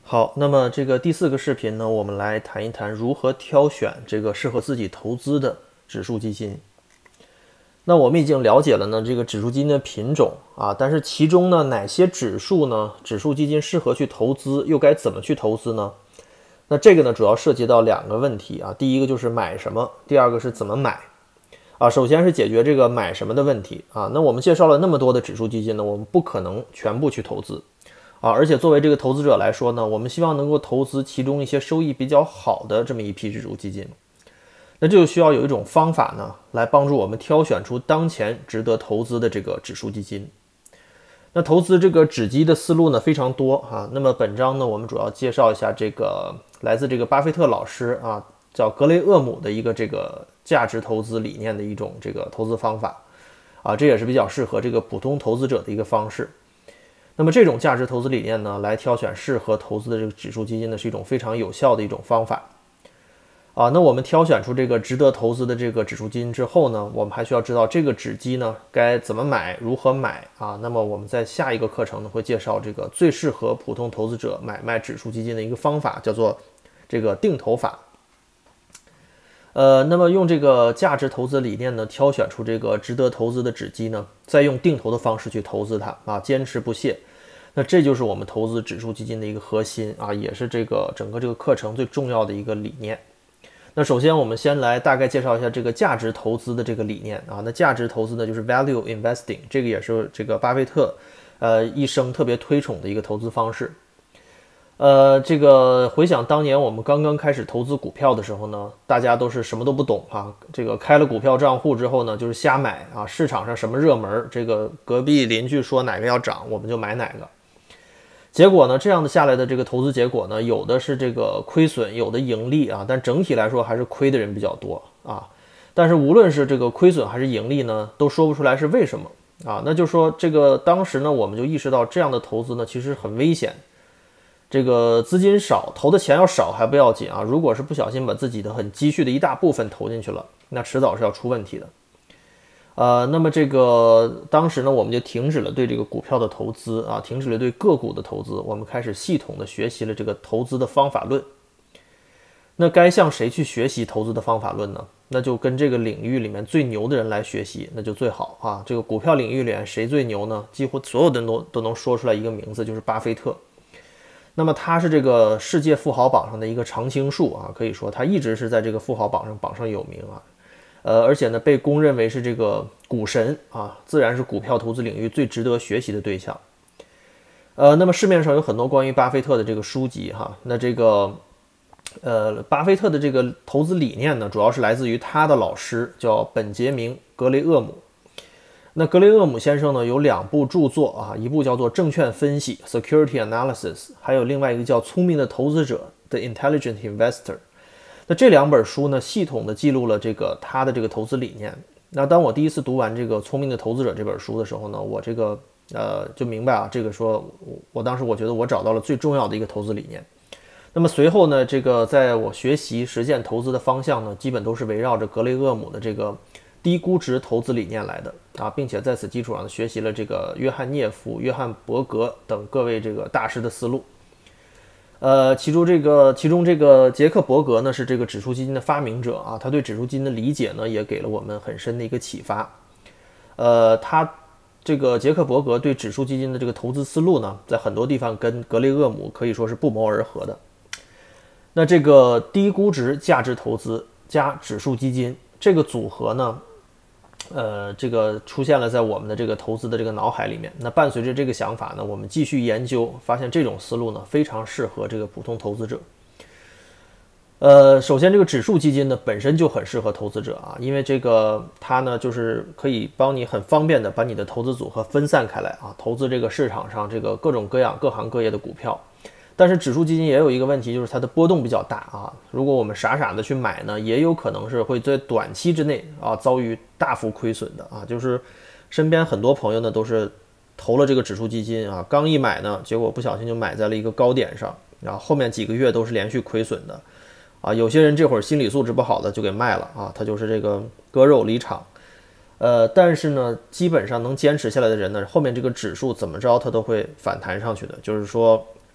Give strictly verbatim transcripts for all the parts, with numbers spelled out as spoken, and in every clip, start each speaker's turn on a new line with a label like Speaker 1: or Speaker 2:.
Speaker 1: 好，那么这个第四个视频呢，我们来谈一谈如何挑选这个适合自己投资的指数基金。那我们已经了解了呢这个指数基金的品种啊，但是其中呢哪些指数呢指数基金适合去投资，又该怎么去投资呢？那这个呢主要涉及到两个问题啊，第一个就是买什么，第二个是怎么买啊。首先是解决这个买什么的问题啊。那我们介绍了那么多的指数基金呢，我们不可能全部去投资啊，而且作为这个投资者来说呢，我们希望能够投资其中一些收益比较好的这么一批指数基金。那这就需要有一种方法呢，来帮助我们挑选出当前值得投资的这个指数基金。那投资这个指基的思路呢非常多啊。那么本章呢，我们主要介绍一下这个来自这个巴菲特老师啊，叫格雷厄姆的一个这个价值投资理念的一种这个投资方法啊，这也是比较适合这个普通投资者的一个方式。那么这种价值投资理念呢，来挑选适合投资的这个指数基金呢，是一种非常有效的一种方法。啊，那我们挑选出这个值得投资的这个指数基金之后呢，我们还需要知道这个指基呢该怎么买，如何买啊。那么我们在下一个课程呢会介绍这个最适合普通投资者买卖指数基金的一个方法，叫做这个定投法。呃，那么用这个价值投资理念呢，挑选出这个值得投资的指基呢，再用定投的方式去投资它啊，坚持不懈。那这就是我们投资指数基金的一个核心啊，也是这个整个这个课程最重要的一个理念。那首先我们先来大概介绍一下这个价值投资的这个理念啊。那价值投资呢就是 value investing， 这个也是这个巴菲特呃一生特别推崇的一个投资方式。呃，这个回想当年我们刚刚开始投资股票的时候呢，大家都是什么都不懂啊，这个开了股票账户之后呢，就是瞎买啊，市场上什么热门，这个隔壁邻居说哪个要涨，我们就买哪个。结果呢，这样的下来的这个投资结果呢，有的是这个亏损，有的盈利啊，但整体来说还是亏的人比较多啊。但是无论是这个亏损还是盈利呢，都说不出来是为什么啊。那就说这个当时呢，我们就意识到这样的投资呢，其实很危险。这个资金少，投的钱要少还不要紧啊，如果是不小心把自己的很积蓄的一大部分投进去了，那迟早是要出问题的。呃，那么这个当时呢，我们就停止了对这个股票的投资啊，停止了对个股的投资，我们开始系统的学习了这个投资的方法论。那该向谁去学习投资的方法论呢？那就跟这个领域里面最牛的人来学习，那就最好啊。这个股票领域里面谁最牛呢？几乎所有的人都都能说出来一个名字，就是巴菲特。那么他是这个世界富豪榜上的一个常青树啊，可以说他一直是在这个富豪榜上榜上有名啊。呃，而且呢，被公认为是这个股神啊，自然是股票投资领域最值得学习的对象。呃，那么市面上有很多关于巴菲特的这个书籍哈，那这个呃，巴菲特的这个投资理念呢，主要是来自于他的老师叫本杰明·格雷厄姆。那格雷厄姆先生呢有两部著作啊，一部叫做《证券分析》（Security Analysis）， 还有另外一个叫《聪明的投资者》（The Intelligent Investor）。那这两本书呢，系统的记录了这个他的这个投资理念。那当我第一次读完这个《聪明的投资者》这本书的时候呢，我这个呃就明白啊，这个说我我当时我觉得我找到了最重要的一个投资理念。那么随后呢，这个在我学习实践投资的方向呢，基本都是围绕着格雷厄姆的这个低估值投资理念来的啊，并且在此基础上学习了这个约翰涅夫、约翰伯格等各位这个大师的思路。呃，其中这个其中这个杰克伯格呢是这个指数基金的发明者啊，他对指数基金的理解呢也给了我们很深的一个启发。呃，他这个杰克伯格对指数基金的这个投资思路呢，在很多地方跟格雷厄姆可以说是不谋而合的。那这个低估值价值投资加指数基金这个组合呢，呃，这个出现了在我们的这个投资的这个脑海里面。那伴随着这个想法呢，我们继续研究，发现这种思路呢非常适合这个普通投资者。呃，首先这个指数基金呢本身就很适合投资者啊，因为这个它呢就是可以帮你很方便的把你的投资组合分散开来啊，投资这个市场上这个各种各样各行各业的股票。但是指数基金也有一个问题，就是它的波动比较大啊。如果我们傻傻的去买呢，也有可能是会在短期之内啊遭遇大幅亏损的啊。就是身边很多朋友呢都是投了这个指数基金啊，刚一买呢，结果不小心就买在了一个高点上，然后后面几个月都是连续亏损的啊。有些人这会儿心理素质不好的就给卖了啊，他就是这个割肉离场。呃，但是呢，基本上能坚持下来的人呢，后面这个指数怎么着它都会反弹上去的，就是说。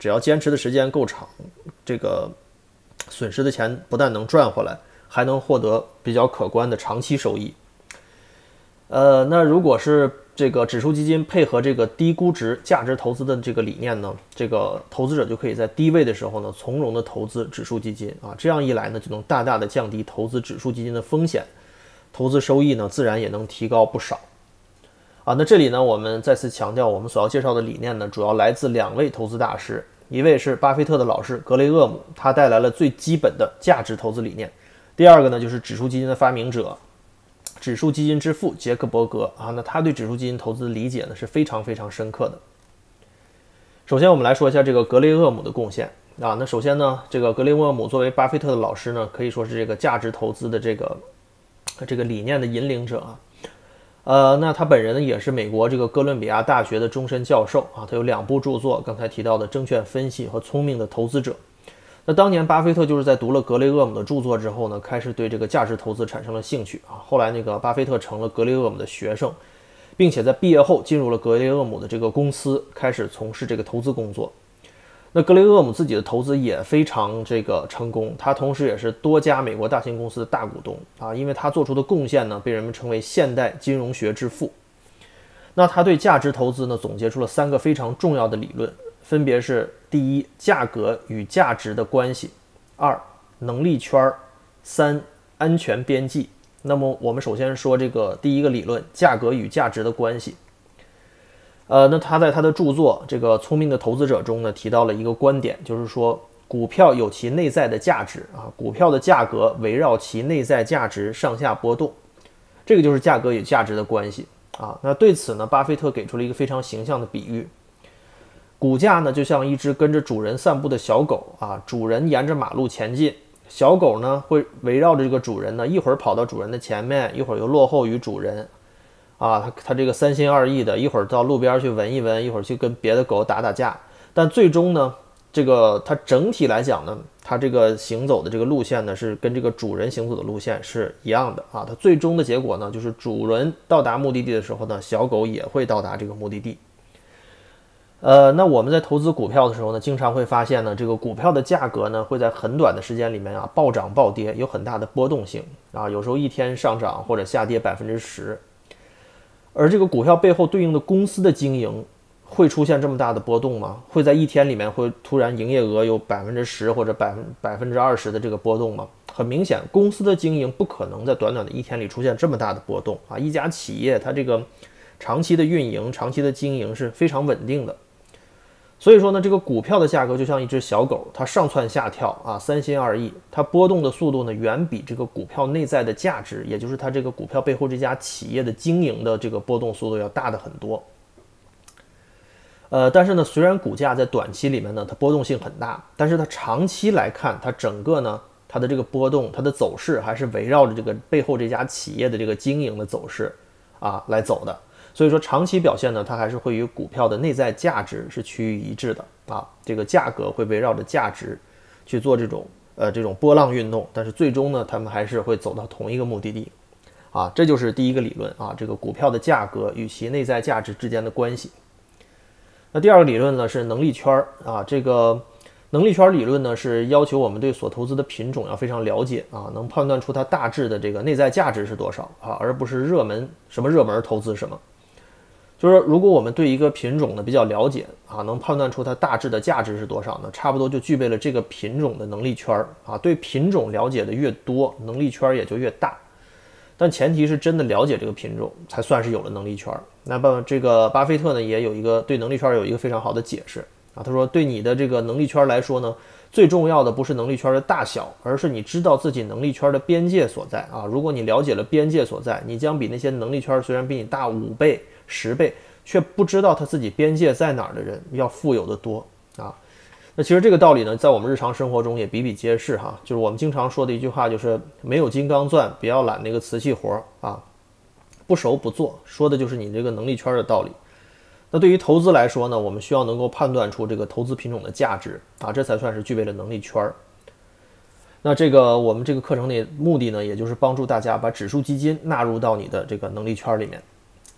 Speaker 1: 只要坚持的时间够长，这个损失的钱不但能赚回来，还能获得比较可观的长期收益。呃，那如果是这个指数基金配合这个低估值价值投资的这个理念呢，这个投资者就可以在低位的时候呢，从容的投资指数基金啊，这样一来呢，就能大大的降低投资指数基金的风险，投资收益呢，自然也能提高不少。啊，那这里呢，我们再次强调，我们所要介绍的理念呢，主要来自两位投资大师，一位是巴菲特的老师格雷厄姆，他带来了最基本的价值投资理念；第二个呢，就是指数基金的发明者。指数基金之父杰克伯格啊，那他对指数基金投资的理解呢是非常非常深刻的。首先，我们来说一下这个格雷厄姆的贡献啊。那首先呢，这个格雷厄姆作为巴菲特的老师呢，可以说是这个价值投资的这个这个理念的引领者啊。呃，那他本人呢也是美国这个哥伦比亚大学的终身教授啊，他有两部著作，刚才提到的《证券分析》和《聪明的投资者》。那当年巴菲特就是在读了格雷厄姆的著作之后呢，开始对这个价值投资产生了兴趣啊。后来那个巴菲特成了格雷厄姆的学生，并且在毕业后进入了格雷厄姆的这个公司，开始从事这个投资工作。那格雷厄姆自己的投资也非常这个成功，他同时也是多家美国大型公司的大股东啊，因为他做出的贡献呢，被人们称为现代金融学之父。那他对价值投资呢，总结出了三个非常重要的理论。分别是：第一，价格与价值的关系；二，能力圈；三，安全边际。那么我们首先说这个第一个理论，价格与价值的关系。呃，那他在他的著作《这个聪明的投资者》中呢，提到了一个观点，就是说股票有其内在的价值啊，股票的价格围绕其内在价值上下波动，这个就是价格与价值的关系啊。那对此呢，巴菲特给出了一个非常形象的比喻。股价呢，就像一只跟着主人散步的小狗啊，主人沿着马路前进，小狗呢会围绕着这个主人呢，一会儿跑到主人的前面，一会儿又落后于主人，啊，它它这个三心二意的，一会儿到路边去闻一闻，一会儿去跟别的狗打打架，但最终呢，这个它整体来讲呢，它这个行走的这个路线呢，是跟这个主人行走的路线是一样的啊，它最终的结果呢，就是主人到达目的地的时候呢，小狗也会到达这个目的地。呃，那我们在投资股票的时候呢，经常会发现呢，这个股票的价格呢，会在很短的时间里面啊，暴涨暴跌，有很大的波动性啊，有时候一天上涨或者下跌百分之十。而这个股票背后对应的公司的经营，会出现这么大的波动吗？会在一天里面会突然营业额有百分之十或者百分百分之二十的这个波动吗？很明显，公司的经营不可能在短短的一天里出现这么大的波动啊！一家企业它这个长期的运营、长期的经营是非常稳定的。所以说呢，这个股票的价格就像一只小狗，它上蹿下跳啊，三心二意，它波动的速度呢，远比这个股票内在的价值，也就是它这个股票背后这家企业的经营的这个波动速度要大的很多。呃，但是呢，虽然股价在短期里面呢，它波动性很大，但是它长期来看，它整个呢，它的这个波动，它的走势还是围绕着这个背后这家企业的这个经营的走势啊来走的。所以说长期表现呢，它还是会与股票的内在价值是趋于一致的啊。这个价格会围绕着价值去做这种呃这种波浪运动，但是最终呢，他们还是会走到同一个目的地啊。这就是第一个理论啊，这个股票的价格与其内在价值之间的关系。那第二个理论呢是能力圈啊，这个能力圈理论呢是要求我们对所投资的品种要非常了解啊，能判断出它大致的这个内在价值是多少啊，而不是热门什么热门投资什么。就是说，如果我们对一个品种呢比较了解啊，能判断出它大致的价值是多少呢，差不多就具备了这个品种的能力圈啊。对品种了解的越多，能力圈也就越大。但前提是真的了解这个品种，才算是有了能力圈。那么这个巴菲特呢，也有一个对能力圈有一个非常好的解释啊。他说，对你的这个能力圈来说呢，最重要的不是能力圈的大小，而是你知道自己能力圈的边界所在啊。如果你了解了边界所在，你将比那些能力圈虽然比你大五倍、十倍，却不知道他自己边界在哪儿的人要富有的多啊。那其实这个道理呢，在我们日常生活中也比比皆是哈。就是我们经常说的一句话，就是没有金刚钻，不要揽那个瓷器活啊，不熟不做，说的就是你这个能力圈的道理。那对于投资来说呢，我们需要能够判断出这个投资品种的价值啊，这才算是具备了能力圈。那这个我们这个课程的目的呢，也就是帮助大家把指数基金纳入到你的这个能力圈里面。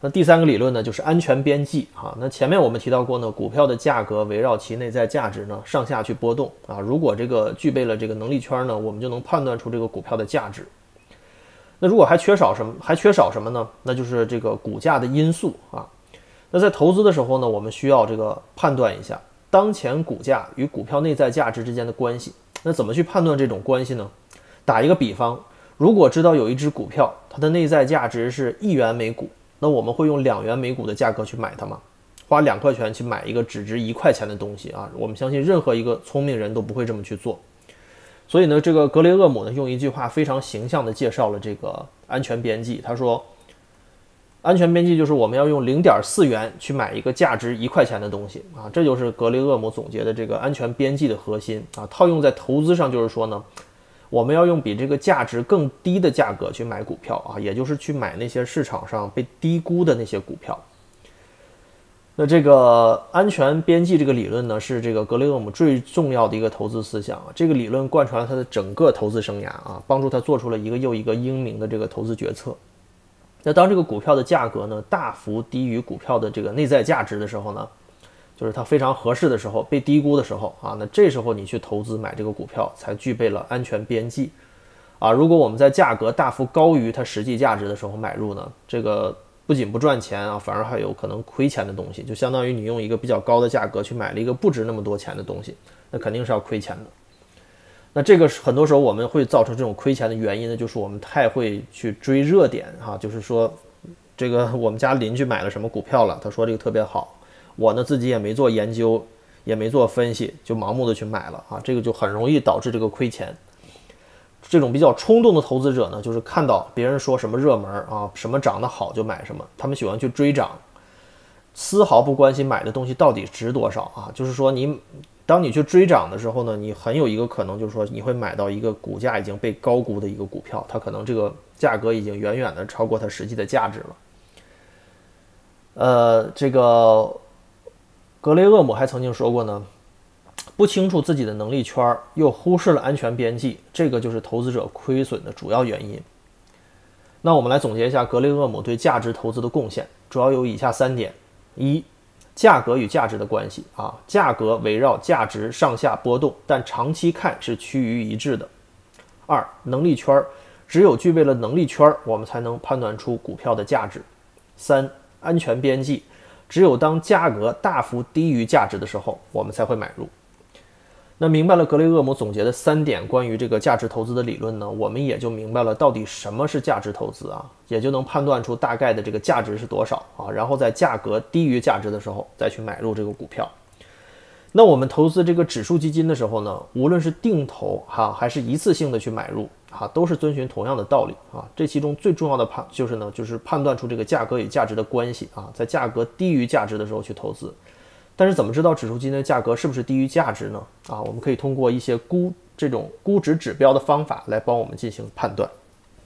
Speaker 1: 那第三个理论呢，就是安全边际啊。那前面我们提到过呢，股票的价格围绕其内在价值呢上下去波动啊。如果这个具备了这个能力圈呢，我们就能判断出这个股票的价值。那如果还缺少什么，还缺少什么呢？那就是这个股价的因素啊。那在投资的时候呢，我们需要这个判断一下当前股价与股票内在价值之间的关系。那怎么去判断这种关系呢？打一个比方，如果知道有一只股票，它的内在价值是一元每股，那我们会用两元每股的价格去买它吗？花两块钱去买一个只值一块钱的东西啊？我们相信任何一个聪明人都不会这么去做。所以呢，这个格雷厄姆呢用一句话非常形象地介绍了这个安全边际。他说，安全边际就是我们要用零点四元去买一个价值一块钱的东西啊，这就是格雷厄姆总结的这个安全边际的核心啊。套用在投资上就是说呢，我们要用比这个价值更低的价格去买股票啊，也就是去买那些市场上被低估的那些股票。那这个安全边际这个理论呢，是这个格雷厄姆最重要的一个投资思想。这个理论贯穿了他的整个投资生涯啊，帮助他做出了一个又一个英明的这个投资决策。那当这个股票的价格呢大幅低于股票的这个内在价值的时候呢，就是它非常合适的时候，被低估的时候啊，那这时候你去投资买这个股票才具备了安全边际啊。如果我们在价格大幅高于它实际价值的时候买入呢，这个不仅不赚钱啊，反而还有可能亏钱的东西，就相当于你用一个比较高的价格去买了一个不值那么多钱的东西，那肯定是要亏钱的。那这个很多时候我们会造成这种亏钱的原因呢，就是我们太会去追热点哈、啊，就是说这个我们家邻居买了什么股票了，他说这个特别好，我呢自己也没做研究，也没做分析，就盲目的去买了啊，这个就很容易导致这个亏钱。这种比较冲动的投资者呢，就是看到别人说什么热门啊，什么涨得好就买什么，他们喜欢去追涨，丝毫不关心买的东西到底值多少啊。就是说你当你去追涨的时候呢，你很有一个可能就是说你会买到一个股价已经被高估的一个股票，它可能这个价格已经远远的超过它实际的价值了。呃，这个格雷厄姆还曾经说过呢，不清楚自己的能力圈，又忽视了安全边际，这个就是投资者亏损的主要原因。那我们来总结一下格雷厄姆对价值投资的贡献，主要有以下三点：一、价格与价值的关系啊，价格围绕价值上下波动，但长期看是趋于一致的。二、能力圈，只有具备了能力圈，我们才能判断出股票的价值。三、安全边际，只有当价格大幅低于价值的时候，我们才会买入。那明白了格雷厄姆总结的三点关于这个价值投资的理论呢，我们也就明白了到底什么是价值投资啊，也就能判断出大概的这个价值是多少啊，然后在价格低于价值的时候再去买入这个股票。那我们投资这个指数基金的时候呢，无论是定投哈、啊、还是一次性的去买入啊，都是遵循同样的道理啊。这其中最重要的判就是呢，就是判断出这个价格与价值的关系啊，在价格低于价值的时候去投资。但是怎么知道指数基金的价格是不是低于价值呢？啊，我们可以通过一些估这种估值指标的方法来帮我们进行判断。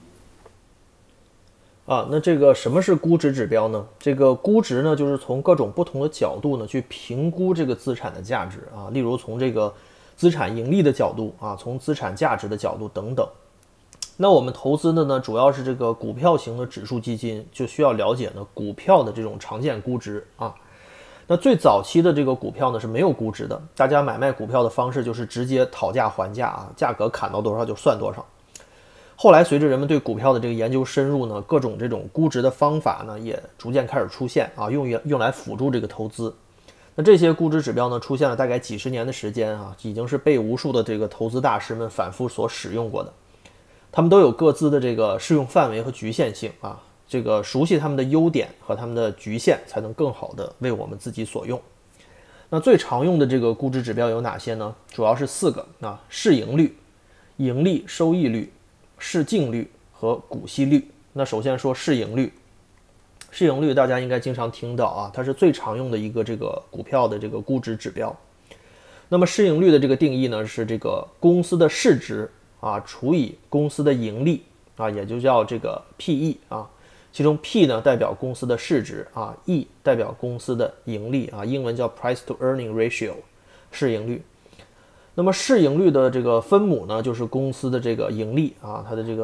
Speaker 1: 啊，那这个什么是估值指标呢？这个估值呢，就是从各种不同的角度呢去评估这个资产的价值啊，例如从这个资产盈利的角度啊，从资产价值的角度等等。那我们投资的呢，主要是这个股票型的指数基金，就需要了解呢股票的这种常见估值啊。那最早期的这个股票呢是没有估值的，大家买卖股票的方式就是直接讨价还价啊，价格砍到多少就算多少。后来随着人们对股票的这个研究深入呢，各种这种估值的方法呢也逐渐开始出现啊，用于用来辅助这个投资。那这些估值指标呢出现了大概几十年的时间啊，已经是被无数的这个投资大师们反复所使用过的。他们都有各自的这个适用范围和局限性啊。这个熟悉他们的优点和他们的局限，才能更好的为我们自己所用。那最常用的这个估值指标有哪些呢？主要是四个啊：市盈率、盈利收益率、市净率和股息率。那首先说市盈率，市盈率大家应该经常听到啊，它是最常用的一个这个股票的这个估值指标。那么市盈率的这个定义呢，是这个公司的市值啊除以公司的盈利啊，也就叫这个 P E 啊。其中 P 呢代表公司的市值啊 ，E 代表公司的盈利啊，英文叫 Price to Earning Ratio， 市盈率。那么市盈率的这个分母呢，就是公司的这个盈利啊，它的这个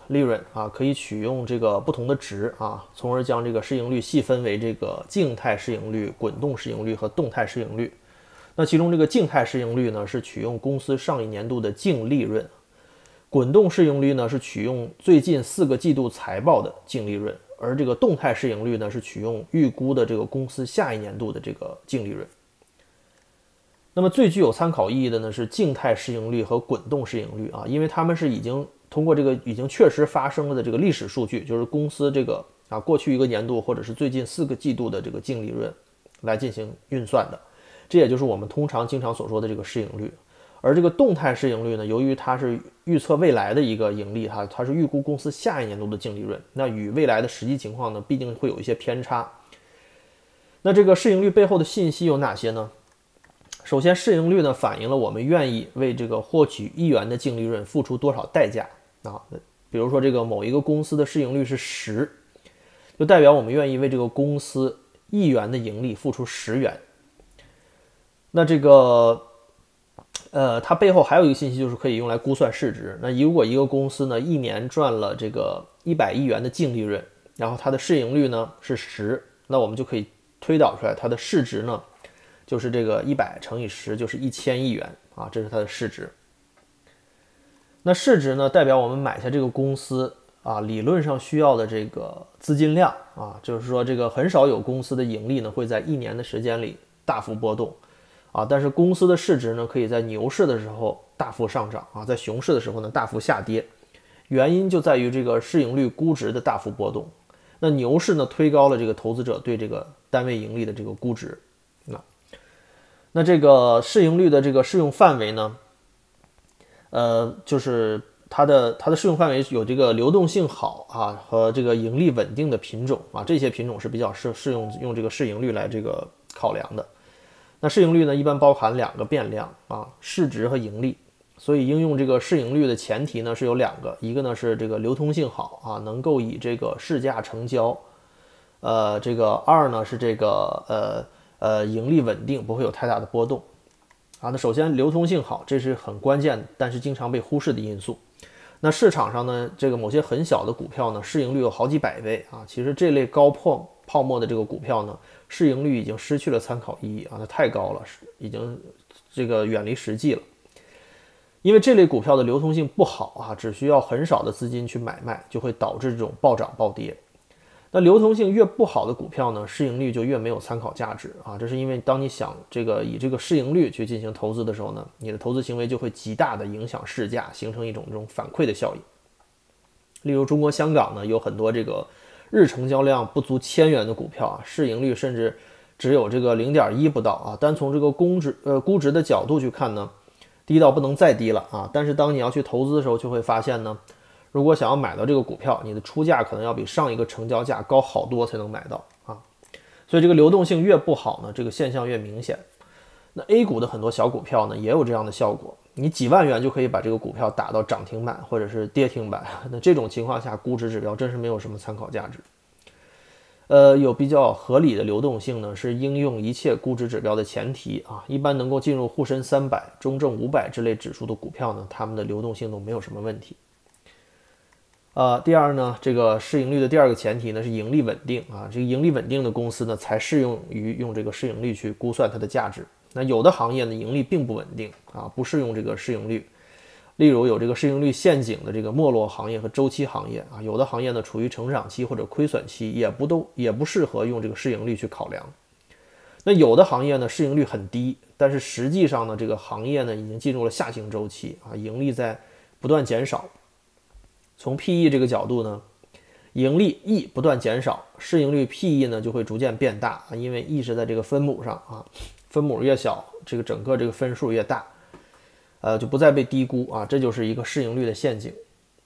Speaker 1: 利润啊，可以取用这个不同的值啊，从而将这个市盈率细分为这个静态市盈率、滚动市盈率和动态市盈率。那其中这个静态市盈率呢，是取用公司上一年度的净利润；滚动市盈率呢，是取用最近四个季度财报的净利润；而这个动态市盈率呢，是取用预估的这个公司下一年度的这个净利润。那么最具有参考意义的呢，是静态市盈率和滚动市盈率啊，因为它们是已经通过这个已经确实发生了的这个历史数据，就是公司这个啊过去一个年度或者是最近四个季度的这个净利润来进行运算的，这也就是我们通常经常所说的这个市盈率。而这个动态市盈率呢，由于它是预测未来的一个盈利哈，它是预估公司下一年度的净利润，那与未来的实际情况呢，必定会有一些偏差。那这个市盈率背后的信息有哪些呢？首先，市盈率呢反映了我们愿意为这个获取一元的净利润付出多少代价啊。比如说，这个某一个公司的市盈率是十，就代表我们愿意为这个公司一元的盈利付出十元。那这个，呃，它背后还有一个信息，就是可以用来估算市值。那如果一个公司呢一年赚了这个一百亿元的净利润，然后它的市盈率呢是十，那我们就可以推导出来它的市值呢，就是这个一百乘以十，就是一千亿元啊，这是它的市值。那市值呢，代表我们买下这个公司啊，理论上需要的这个资金量啊，就是说这个很少有公司的盈利呢会在一年的时间里大幅波动啊，但是公司的市值呢可以在牛市的时候大幅上涨啊，在熊市的时候呢大幅下跌，原因就在于这个市盈率估值的大幅波动。那牛市呢推高了这个投资者对这个单位盈利的这个估值。那那这个市盈率的这个适用范围呢，呃，就是它的它的适用范围有这个流动性好啊和这个盈利稳定的品种啊，这些品种是比较适适用用这个市盈率来这个考量的。那市盈率呢，一般包含两个变量啊，市值和盈利。所以应用这个市盈率的前提呢是有两个，一个呢是这个流通性好啊，能够以这个市价成交。呃，这个二呢是这个呃呃盈利稳定，不会有太大的波动。啊，那首先流通性好，这是很关键但是经常被忽视的因素。那市场上呢，这个某些很小的股票呢，市盈率有好几百倍啊，其实这类高泡泡沫的这个股票呢，市盈率已经失去了参考意义啊，它太高了，已经这个远离实际了。因为这类股票的流通性不好啊，只需要很少的资金去买卖，就会导致这种暴涨暴跌。那流通性越不好的股票呢，市盈率就越没有参考价值啊。这是因为当你想这个以这个市盈率去进行投资的时候呢，你的投资行为就会极大的影响市价，形成一种这种反馈的效应。例如中国香港呢，有很多这个日成交量不足千元的股票啊，市盈率甚至只有这个 零点一 不到啊。单从这个估值呃估值的角度去看呢，低到不能再低了啊！但是当你要去投资的时候，就会发现呢，如果想要买到这个股票，你的出价可能要比上一个成交价高好多才能买到啊。所以这个流动性越不好呢，这个现象越明显。那 A 股的很多小股票呢，也有这样的效果，你几万元就可以把这个股票打到涨停板或者是跌停板。那这种情况下，估值指标真是没有什么参考价值。呃，有比较合理的流动性呢，是应用一切估值指标的前提啊。一般能够进入沪深三百、中证五百之类指数的股票呢，它们的流动性都没有什么问题。呃，第二呢，这个市盈率的第二个前提呢是盈利稳定啊。这个盈利稳定的公司呢，才适用于用这个市盈率去估算它的价值。那有的行业呢，盈利并不稳定啊，不适用这个市盈率。例如有这个市盈率陷阱的这个没落行业和周期行业啊，有的行业呢处于成长期或者亏损期，也不都也不适合用这个市盈率去考量。那有的行业呢市盈率很低，但是实际上呢这个行业呢已经进入了下行周期啊，盈利在不断减少。从 P E 这个角度呢，盈利 E 不断减少，市盈率 P E 呢就会逐渐变大啊，因为 E 是在这个分母上啊，分母越小，这个整个这个分数越大。呃，就不再被低估啊，这就是一个市盈率的陷阱。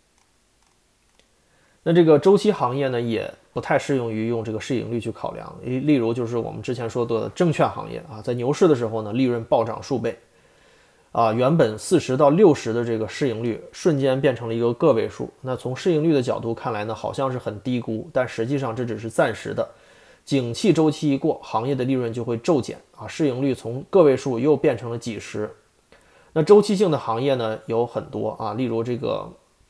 Speaker 1: 那这个周期行业呢，也不太适用于用这个市盈率去考量。例如就是我们之前说的证券行业啊，在牛市的时候呢，利润暴涨数倍，啊，原本四十到六十的这个市盈率瞬间变成了一个个位数。那从市盈率的角度看来呢，好像是很低估，但实际上这只是暂时的。景气周期一过，行业的利润就会骤减啊，市盈率从个位数又变成了几十。那周期性的行业呢有很多啊，例如这个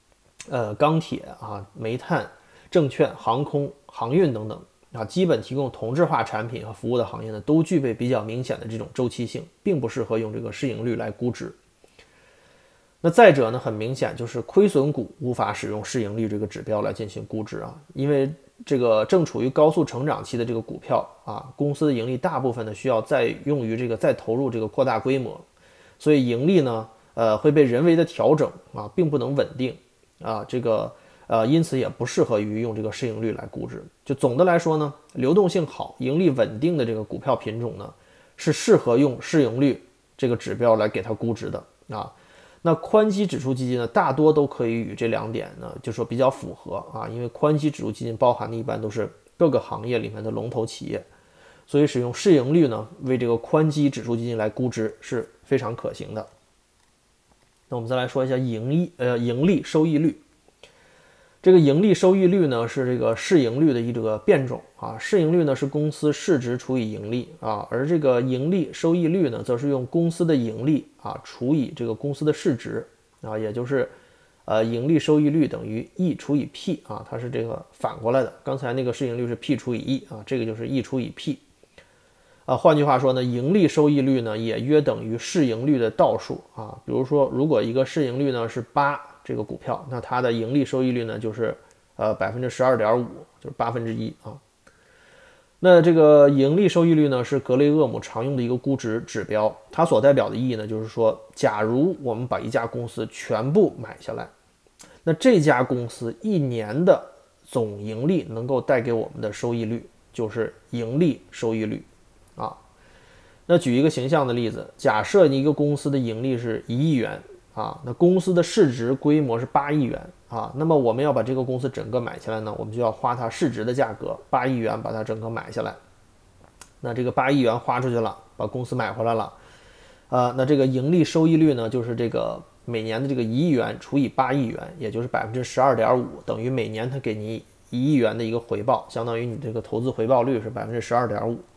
Speaker 1: 呃钢铁啊、煤炭、证券、航空、航运等等啊，基本提供同质化产品和服务的行业呢，都具备比较明显的这种周期性，并不适合用这个市盈率来估值。那再者呢，很明显就是亏损股无法使用市盈率这个指标来进行估值啊，因为这个正处于高速成长期的这个股票啊，公司的盈利大部分呢需要再用于这个再投入这个扩大规模，所以盈利呢，呃会被人为的调整啊，并不能稳定啊，这个呃因此也不适合于用这个市盈率来估值。就总的来说呢，流动性好、盈利稳定的这个股票品种呢，是适合用市盈率这个指标来给它估值的啊。那宽基指数基金呢，大多都可以与这两点呢，就说比较符合啊，因为宽基指数基金包含的一般都是各个行业里面的龙头企业，所以使用市盈率呢为这个宽基指数基金来估值是非常可行的。那我们再来说一下盈利呃盈利收益率。这个盈利收益率呢是这个市盈率的一个变种啊，市盈率呢是公司市值除以盈利啊，而这个盈利收益率呢则是用公司的盈利啊除以这个公司的市值啊，也就是呃盈利收益率等于 E 除以 P 啊，它是这个反过来的。刚才那个市盈率是 P 除以 E 啊，这个就是 E 除以 P 啊。换句话说呢，盈利收益率呢也约等于市盈率的倒数啊。比如说，如果一个市盈率呢是八。这个股票，那它的盈利收益率呢，就是呃百分之十二点五，就是八分之一啊。那这个盈利收益率呢，是格雷厄姆常用的一个估值指标，它所代表的意义呢，就是说，假如我们把一家公司全部买下来，那这家公司一年的总盈利能够带给我们的收益率，就是盈利收益率啊。那举一个形象的例子，假设一个公司的盈利是一亿元。啊，那公司的市值规模是八亿元啊，那么我们要把这个公司整个买下来呢，我们就要花它市值的价格八亿元把它整个买下来。那这个八亿元花出去了，把公司买回来了，啊，那这个盈利收益率呢，就是这个每年的这个一亿元除以八亿元，也就是百分之十二点五，等于每年它给你一亿元的一个回报，相当于你这个投资回报率是百分之十二点五。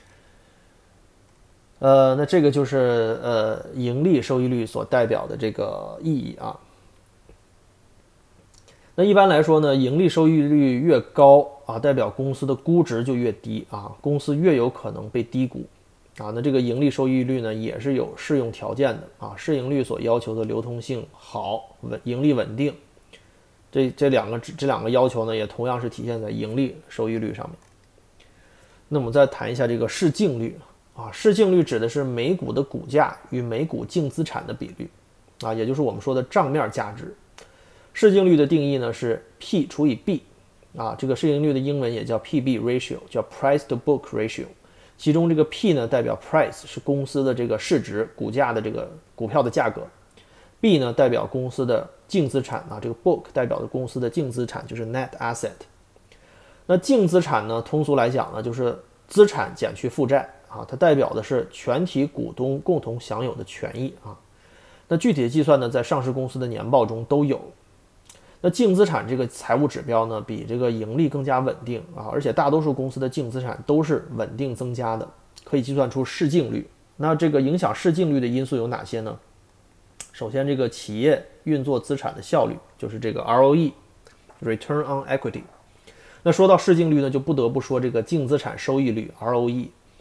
Speaker 1: 呃，那这个就是呃盈利收益率所代表的这个意义啊。那一般来说呢，盈利收益率越高啊，代表公司的估值就越低啊，公司越有可能被低估啊。那这个盈利收益率呢，也是有适用条件的啊，市盈率所要求的流通性好、稳盈利稳定，这这两个这两个要求呢，也同样是体现在盈利收益率上面。那我们再谈一下这个市净率。啊，市净率指的是每股的股价与每股净资产的比率，啊，也就是我们说的账面价值。市净率的定义呢是 P 除以 B， 啊，这个市盈率的英文也叫 P B ratio， 叫 Price to Book ratio。其中这个 P 呢代表 Price 是公司的这个市值，股价的这个股票的价格 ，B 呢代表公司的净资产啊，这个 Book 代表的公司的净资产就是 Net Asset。那净资产呢，通俗来讲呢就是资产减去负债。啊，它代表的是全体股东共同享有的权益啊。那具体的计算呢，在上市公司的年报中都有。那净资产这个财务指标呢，比这个盈利更加稳定啊，而且大多数公司的净资产都是稳定增加的，可以计算出市净率。那这个影响市净率的因素有哪些呢？首先，这个企业运作资产的效率，就是这个 R O E，Return on Equity。那说到市净率呢，就不得不说这个净资产收益率 R O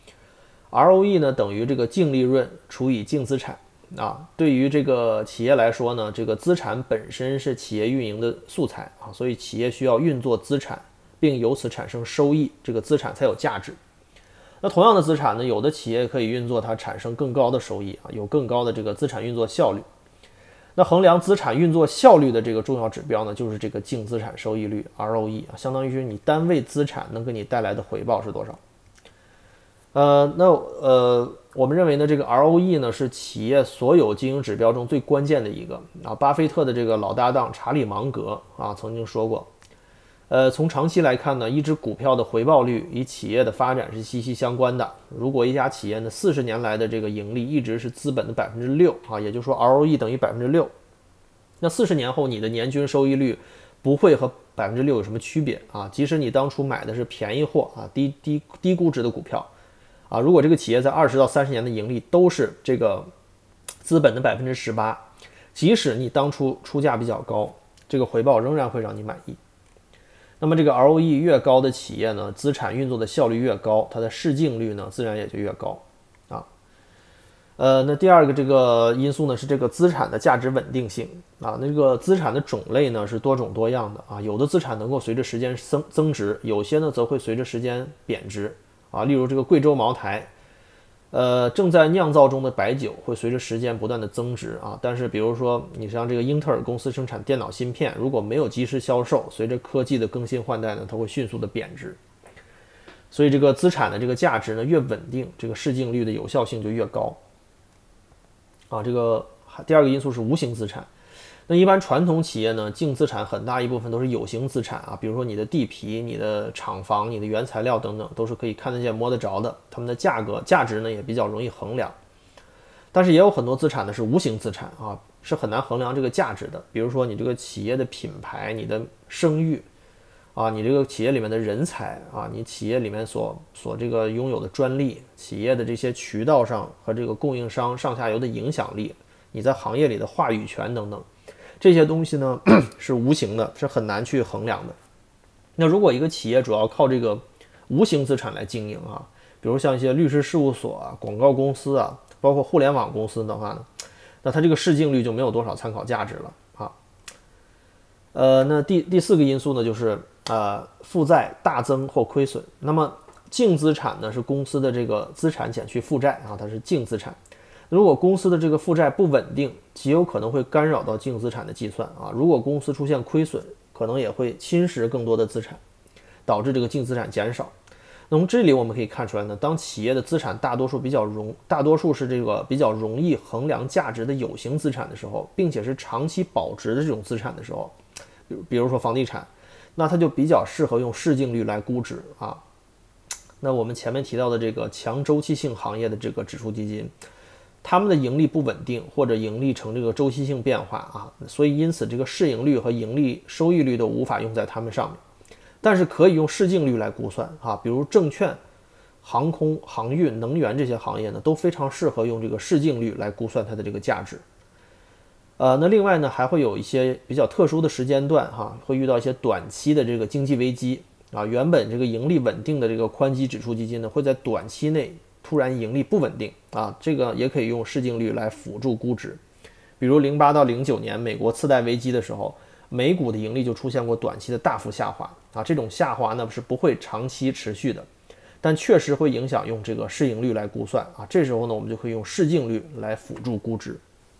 Speaker 1: E。R O E 呢等于这个净利润除以净资产啊。对于这个企业来说呢，这个资产本身是企业运营的素材啊，所以企业需要运作资产，并由此产生收益，这个资产才有价值。那同样的资产呢，有的企业可以运作它产生更高的收益啊，有更高的这个资产运作效率。那衡量资产运作效率的这个重要指标呢，就是这个净资产收益率 R O E 啊，相当于是你单位资产能给你带来的回报是多少。呃，那呃，我们认为呢，这个 R O E 呢是企业所有经营指标中最关键的一个啊。巴菲特的这个老搭档查理芒格啊曾经说过，呃，从长期来看呢，一只股票的回报率与企业的发展是息息相关的。如果一家企业呢四十年来的这个盈利一直是资本的百分之六啊，也就是说 R O E 等于百分之六，那四十年后你的年均收益率不会和百分之六有什么区别啊？即使你当初买的是便宜货啊，低低低估值的股票。啊，如果这个企业在二十到三十年的盈利都是这个资本的百分之十八，即使你当初出价比较高， 这个回报仍然会让你满意。那么这个 R O E 越高的企业呢，资产运作的效率越高，它的市净率呢自然也就越高啊。呃，那第二个这个因素呢是这个资产的价值稳定性啊。那这个资产的种类呢是多种多样的啊，有的资产能够随着时间增增值，有些呢则会随着时间贬值啊。例如这个贵州茅台。呃，正在酿造中的白酒会随着时间不断的增值啊，但是比如说你像这个英特尔公司生产电脑芯片，如果没有及时销售，随着科技的更新换代呢，它会迅速的贬值。所以这个资产的这个价值呢越稳定，这个市净率的有效性就越高。啊，这个第二个因素是无形资产。那一般传统企业呢，净资产很大一部分都是有形资产啊，比如说你的地皮、你的厂房、你的原材料等等，都是可以看得见、摸得着的，它们的价格、价值呢也比较容易衡量。但是也有很多资产呢是无形资产啊，是很难衡量这个价值的，比如说你这个企业的品牌、你的声誉啊，你这个企业里面的人才啊，你企业里面所所这个拥有的专利，企业的这些渠道上和这个供应商上下游的影响力，你在行业里的话语权等等。这些东西呢是无形的，是很难去衡量的。那如果一个企业主要靠这个无形资产来经营啊，比如像一些律师事务所啊、广告公司啊，包括互联网公司的话呢，那它这个市净率就没有多少参考价值了啊。呃，那第第四个因素呢，就是呃负债大增或亏损。那么净资产呢是公司的这个资产减去负债啊，它是净资产。如果公司的这个负债不稳定，极有可能会干扰到净资产的计算啊。如果公司出现亏损，可能也会侵蚀更多的资产，导致这个净资产减少。那么这里我们可以看出来呢，当企业的资产大多数比较容，大多数是这个比较容易衡量价值的有形资产的时候，并且是长期保值的这种资产的时候，比如比如说房地产，那它就比较适合用市净率来估值啊。那我们前面提到的这个强周期性行业的这个指数基金，他们的盈利不稳定，或者盈利呈这个周期性变化啊，所以因此这个市盈率和盈利收益率都无法用在他们上面，但是可以用市净率来估算啊，比如证券、航空、航运、能源这些行业呢，都非常适合用这个市净率来估算它的这个价值。呃，那另外呢，还会有一些比较特殊的时间段哈，会遇到一些短期的这个经济危机啊，原本这个盈利稳定的这个宽基指数基金呢，会在短期内突然盈利不稳定啊，这个也可以用市净率来辅助估值。比如零八到零九年美国次贷危机的时候，美股的盈利就出现过短期的大幅下滑啊，这种下滑呢是不会长期持续的，但确实会影响用这个市盈率来估算啊。这时候呢，我们就可以用市净率来辅助估值。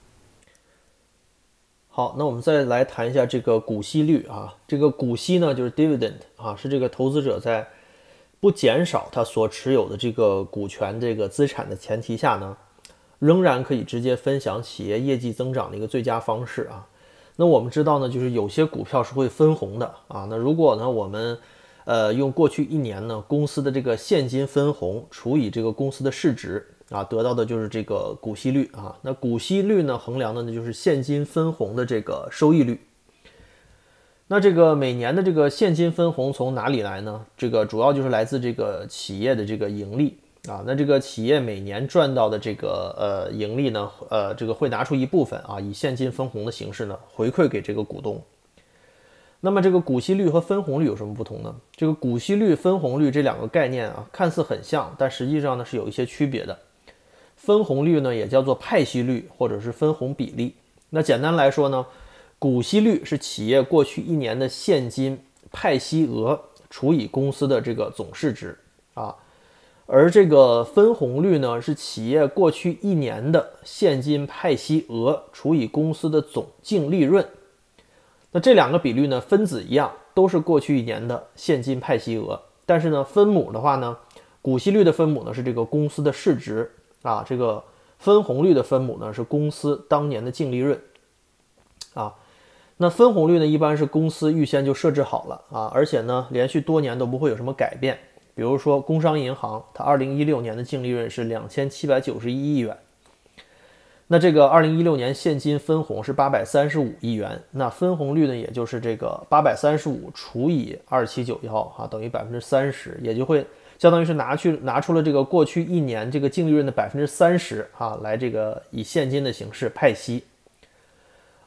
Speaker 1: 好，那我们再来谈一下这个股息率啊，这个股息呢就是 dividend 啊，是这个投资者在不减少他所持有的这个股权这个资产的前提下呢，仍然可以直接分享企业业绩增长的一个最佳方式啊。那我们知道呢，就是有些股票是会分红的啊。那如果呢，我们呃用过去一年呢公司的这个现金分红除以这个公司的市值啊，得到的就是这个股息率啊。那股息率呢衡量的呢就是现金分红的这个收益率。那这个每年的这个现金分红从哪里来呢？这个主要就是来自这个企业的这个盈利啊。那这个企业每年赚到的这个呃盈利呢，呃这个会拿出一部分啊，以现金分红的形式呢回馈给这个股东。那么这个股息率和分红率有什么不同呢？这个股息率、分红率这两个概念啊，看似很像，但实际上呢是有一些区别的。分红率呢也叫做派息率或者是分红比例。那简单来说呢，股息率是企业过去一年的现金派息额除以公司的这个总市值啊，而这个分红率呢是企业过去一年的现金派息额除以公司的总净利润。那这两个比率呢分子一样，都是过去一年的现金派息额，但是呢分母的话呢，股息率的分母呢是这个公司的市值啊，这个分红率的分母呢是公司当年的净利润啊。那分红率呢一般是公司预先就设置好了啊，而且呢连续多年都不会有什么改变。比如说工商银行，它二零一六年的净利润是两千七百九十一亿元，那这个二零一六年现金分红是八百三十五亿元，那分红率呢也就是这个八百三十五除以二七九一啊，等于 百分之三十， 也就会相当于是拿去拿出了这个过去一年这个净利润的 百分之三十 啊，来这个以现金的形式派息。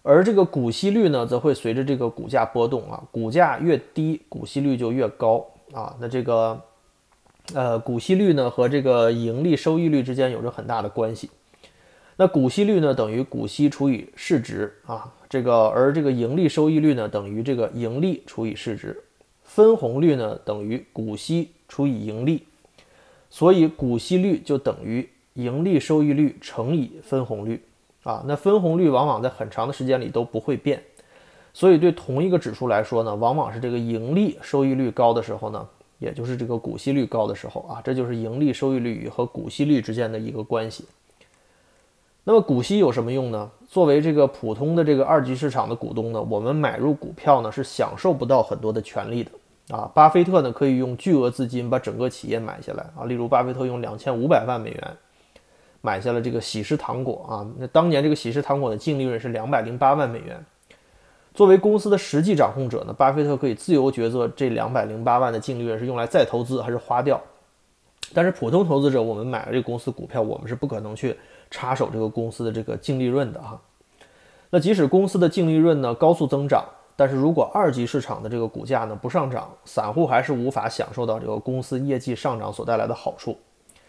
Speaker 1: 而这个股息率呢，则会随着这个股价波动啊，股价越低，股息率就越高啊。那这个呃股息率呢和这个盈利收益率之间有着很大的关系。那股息率呢等于股息除以市值啊，这个而这个盈利收益率呢等于这个盈利除以市值，分红率呢等于股息除以盈利，所以股息率就等于盈利收益率乘以分红率。啊，那分红率往往在很长的时间里都不会变，所以对同一个指数来说呢，往往是这个盈利收益率高的时候呢，也就是这个股息率高的时候啊，这就是盈利收益率和股息率之间的一个关系。那么股息有什么用呢？作为这个普通的这个二级市场的股东呢，我们买入股票呢是享受不到很多的权利的啊。巴菲特呢可以用巨额资金把整个企业买下来啊，例如巴菲特用两千五百万美元。买下了这个喜诗糖果啊，那当年这个喜诗糖果的净利润是两百零八万美元。作为公司的实际掌控者呢，巴菲特可以自由抉择这两百零八万的净利润是用来再投资还是花掉。但是普通投资者，我们买了这个公司股票，我们是不可能去插手这个公司的这个净利润的哈。那即使公司的净利润呢高速增长，但是如果二级市场的这个股价呢不上涨，散户还是无法享受到这个公司业绩上涨所带来的好处。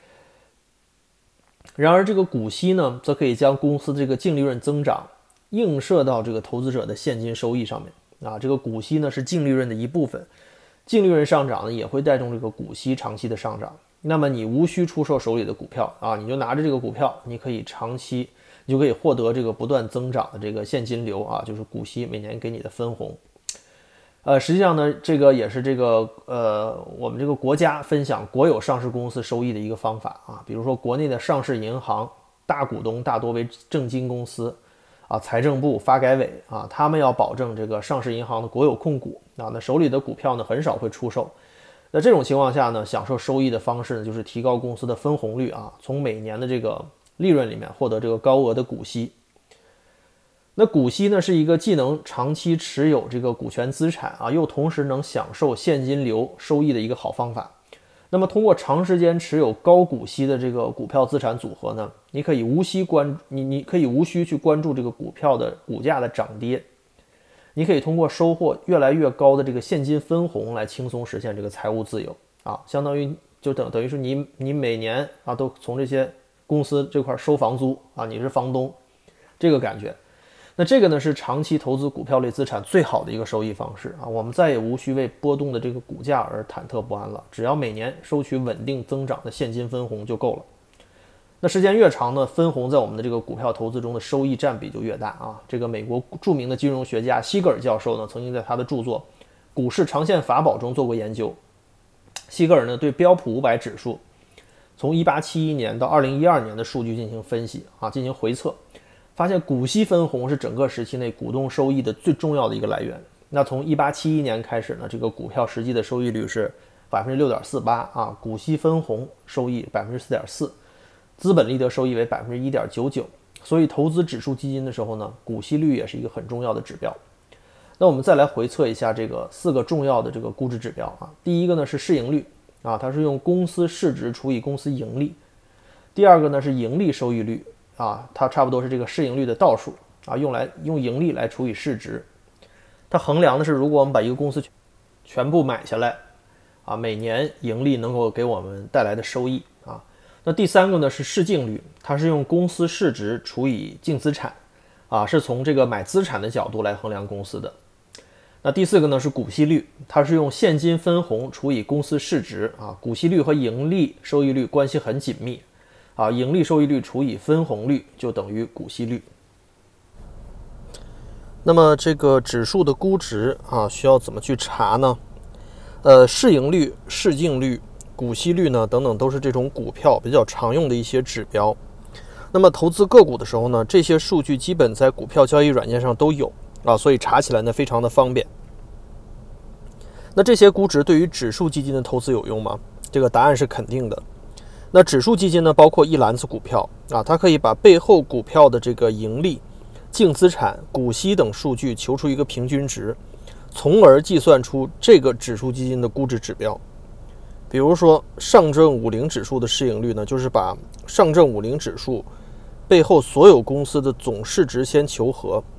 Speaker 1: 然而这个股息呢则可以将公司这个净利润增长映射到这个投资者的现金收益上面啊，这个股息呢是净利润的一部分，净利润上涨呢也会带动这个股息长期的上涨。那么你无需出售手里的股票啊，你就拿着这个股票，你可以长期你就可以获得这个不断增长的这个现金流啊，就是股息每年给你的分红。呃，实际上呢，这个也是这个呃，我们这个国家分享国有上市公司收益的一个方法啊。比如说，国内的上市银行大股东大多为证金公司啊，财政部、发改委啊，他们要保证这个上市银行的国有控股啊，那手里的股票呢很少会出售。那这种情况下呢，享受收益的方式呢，就是提高公司的分红率啊，从每年的这个利润里面获得这个高额的股息。那股息呢，是一个既能长期持有这个股权资产啊，又同时能享受现金流收益的一个好方法。那么通过长时间持有高股息的这个股票资产组合呢，你可以无需关你你可以无需去关注这个股票的股价的涨跌，你可以通过收获越来越高的这个现金分红来轻松实现这个财务自由啊，相当于就等等于是你你每年啊都从这些公司这块收房租啊，你是房东，这个感觉。那这个呢是长期投资股票类资产最好的一个收益方式啊，我们再也无需为波动的这个股价而忐忑不安了，只要每年收取稳定增长的现金分红就够了。那时间越长呢，分红在我们的这个股票投资中的收益占比就越大啊。这个美国著名的金融学家西格尔教授呢，曾经在他的著作《股市长线法宝》中做过研究。西格尔呢对标普五百指数从一八七一年到二零一二年的数据进行分析啊，进行回测。发现股息分红是整个时期内股东收益的最重要的一个来源。那从一八七一年开始呢，这个股票实际的收益率是 百分之六点四八 啊，股息分红收益 百分之四点四， 资本利得收益为 百分之一点九九。所以投资指数基金的时候呢，股息率也是一个很重要的指标。那我们再来回测一下这个四个重要的这个估值指标啊。第一个呢是市盈率啊，它是用公司市值除以公司盈利。第二个呢是盈利收益率啊，它差不多是这个市盈率的倒数啊，用来用盈利来除以市值。它衡量的是，如果我们把一个公司全部买下来啊，每年盈利能够给我们带来的收益啊。那第三个呢是市净率，它是用公司市值除以净资产啊，是从这个买资产的角度来衡量公司的。那第四个呢是股息率，它是用现金分红除以公司市值啊，股息率和盈利收益率关系很紧密。啊，盈利收益率除以分红率就等于股息率。那么这个指数的估值啊，需要怎么去查呢？呃，市盈率、市净率、股息率呢等等，都是这种股票比较常用的一些指标。那么投资个股的时候呢，这些数据基本在股票交易软件上都有啊，所以查起来呢非常的方便。那这些估值对于指数基金的投资有用吗？这个答案是肯定的。那指数基金呢，包括一篮子股票啊，它可以把背后股票的这个盈利、净资产、股息等数据求出一个平均值，从而计算出这个指数基金的估值指标。比如说上证五零指数的市盈率呢，就是把上证五零指数背后所有公司的总市值先求和，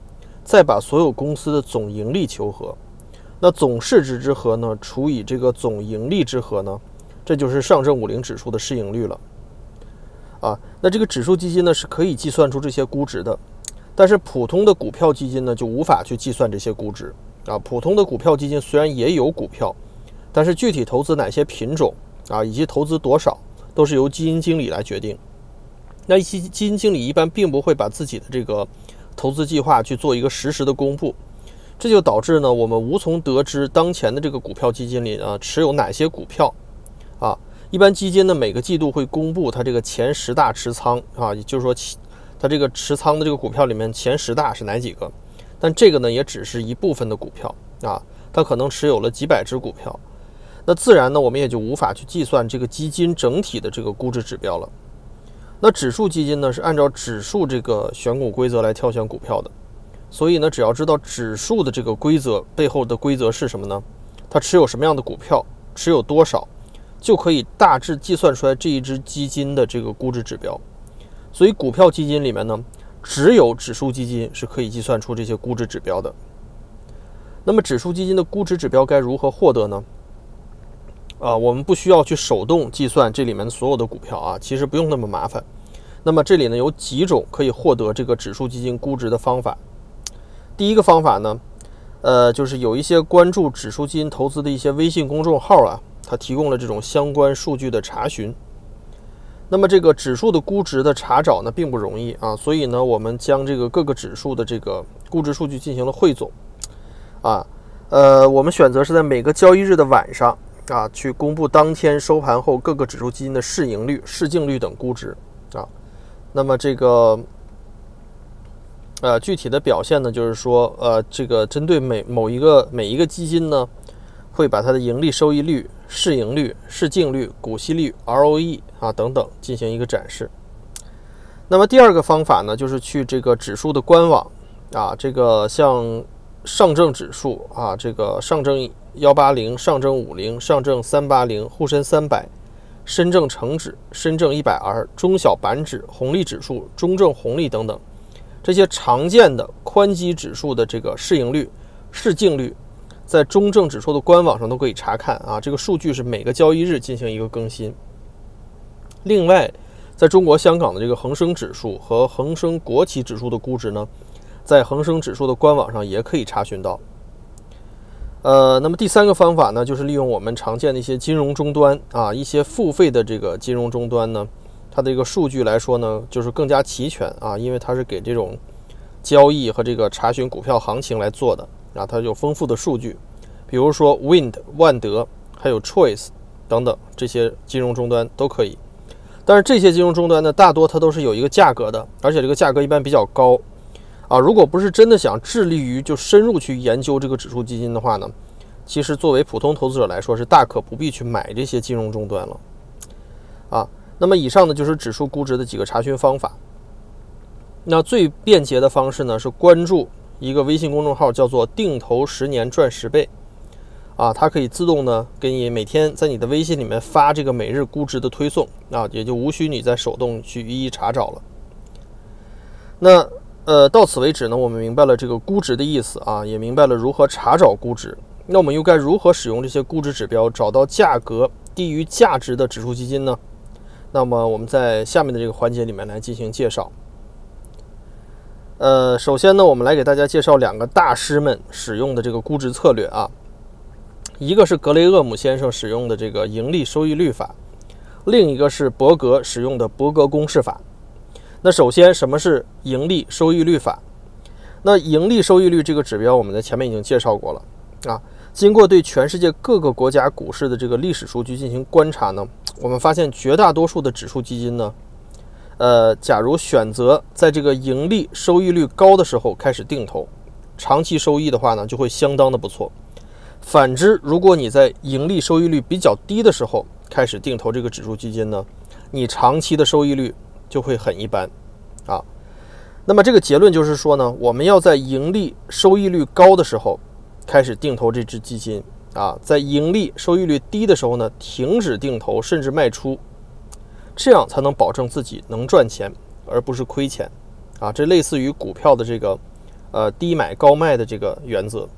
Speaker 1: 再把所有公司的总盈利求和。那总市值之和呢，除以这个总盈利之和呢，这就是上证五零指数的市盈率了。啊，那这个指数基金呢是可以计算出这些估值的，但是普通的股票基金呢就无法去计算这些估值。啊，普通的股票基金虽然也有股票，但是具体投资哪些品种啊，以及投资多少，都是由基金经理来决定。那一些基金经理一般并不会把自己的这个投资计划去做一个实时的公布，这就导致呢，我们无从得知当前的这个股票基金里啊持有哪些股票啊。一般基金呢每个季度会公布它这个前十大持仓啊，也就是说它这个持仓的这个股票里面前十大是哪几个，但这个呢也只是一部分的股票啊，它可能持有了几百只股票，那自然呢我们也就无法去计算这个基金整体的这个估值指标了。那指数基金呢是按照指数这个选股规则来挑选股票的，所以呢只要知道指数的这个规则背后的规则是什么呢，它持有什么样的股票，持有多少，就可以大致计算出来这一只基金的这个估值指标。所以股票基金里面呢，只有指数基金是可以计算出这些估值指标的。那么指数基金的估值指标该如何获得呢？啊，我们不需要去手动计算这里面所有的股票啊，其实不用那么麻烦。那么这里呢有几种可以获得这个指数基金估值的方法。第一个方法呢，呃，就是有一些关注指数基金投资的一些微信公众号啊，它提供了这种相关数据的查询。那么这个指数的估值的查找呢并不容易啊，所以呢我们将这个各个指数的这个估值数据进行了汇总啊，呃，我们选择是在每个交易日的晚上啊，去公布当天收盘后各个指数基金的市盈率、市净率等估值啊。那么这个呃具体的表现呢，就是说呃这个针对每某一个每一个基金呢，会把它的盈利收益率、市盈率、市净率、股息率、R O E 啊等等进行一个展示。那么第二个方法呢，就是去这个指数的官网啊，这个像上证指数啊，这个上证一八零、上证五零、上证三八零、沪深三百、深证成指、深证一百 R、中小板指、红利指数、中证红利等等，这些常见的宽基指数的这个市盈率、市净率，在中证指数的官网上都可以查看啊。这个数据是每个交易日进行一个更新。另外，在中国香港的这个恒生指数和恒生国企指数的估值呢，在恒生指数的官网上也可以查询到。呃，那么第三个方法呢，就是利用我们常见的一些金融终端啊，一些付费的这个金融终端呢，它的这个数据来说呢，就是更加齐全啊，因为它是给这种交易和这个查询股票行情来做的啊，它有丰富的数据，比如说 Wind、万德还有 Choice 等等这些金融终端都可以。但是这些金融终端呢，大多它都是有一个价格的，而且这个价格一般比较高。啊，如果不是真的想致力于就深入去研究这个指数基金的话呢，其实作为普通投资者来说是大可不必去买这些金融终端了。啊，那么以上呢就是指数估值的几个查询方法。那最便捷的方式呢是关注一个微信公众号，叫做定投十年赚十倍。啊，它可以自动呢给你每天在你的微信里面发这个每日估值的推送啊，也就无需你再手动去一一查找了。那呃，到此为止呢，我们明白了这个估值的意思啊，也明白了如何查找估值。那我们又该如何使用这些估值指标，找到价格低于价值的指数基金呢？那么我们在下面的这个环节里面来进行介绍。呃，首先呢，我们来给大家介绍两个大师们使用的这个估值策略啊。一个是格雷厄姆先生使用的这个盈利收益率法，另一个是伯格使用的伯格公式法。那首先，什么是盈利收益率法？那盈利收益率这个指标，我们在前面已经介绍过了啊。经过对全世界各个国家股市的这个历史数据进行观察呢，我们发现绝大多数的指数基金呢，呃，假如选择在这个盈利收益率高的时候开始定投，长期收益的话呢，就会相当的不错。反之，如果你在盈利收益率比较低的时候开始定投这个指数基金呢，你长期的收益率就会很一般啊。那么这个结论就是说呢，我们要在盈利收益率高的时候开始定投这只基金啊，在盈利收益率低的时候呢，停止定投甚至卖出，这样才能保证自己能赚钱而不是亏钱啊。这类似于股票的这个呃低买高卖的这个原则。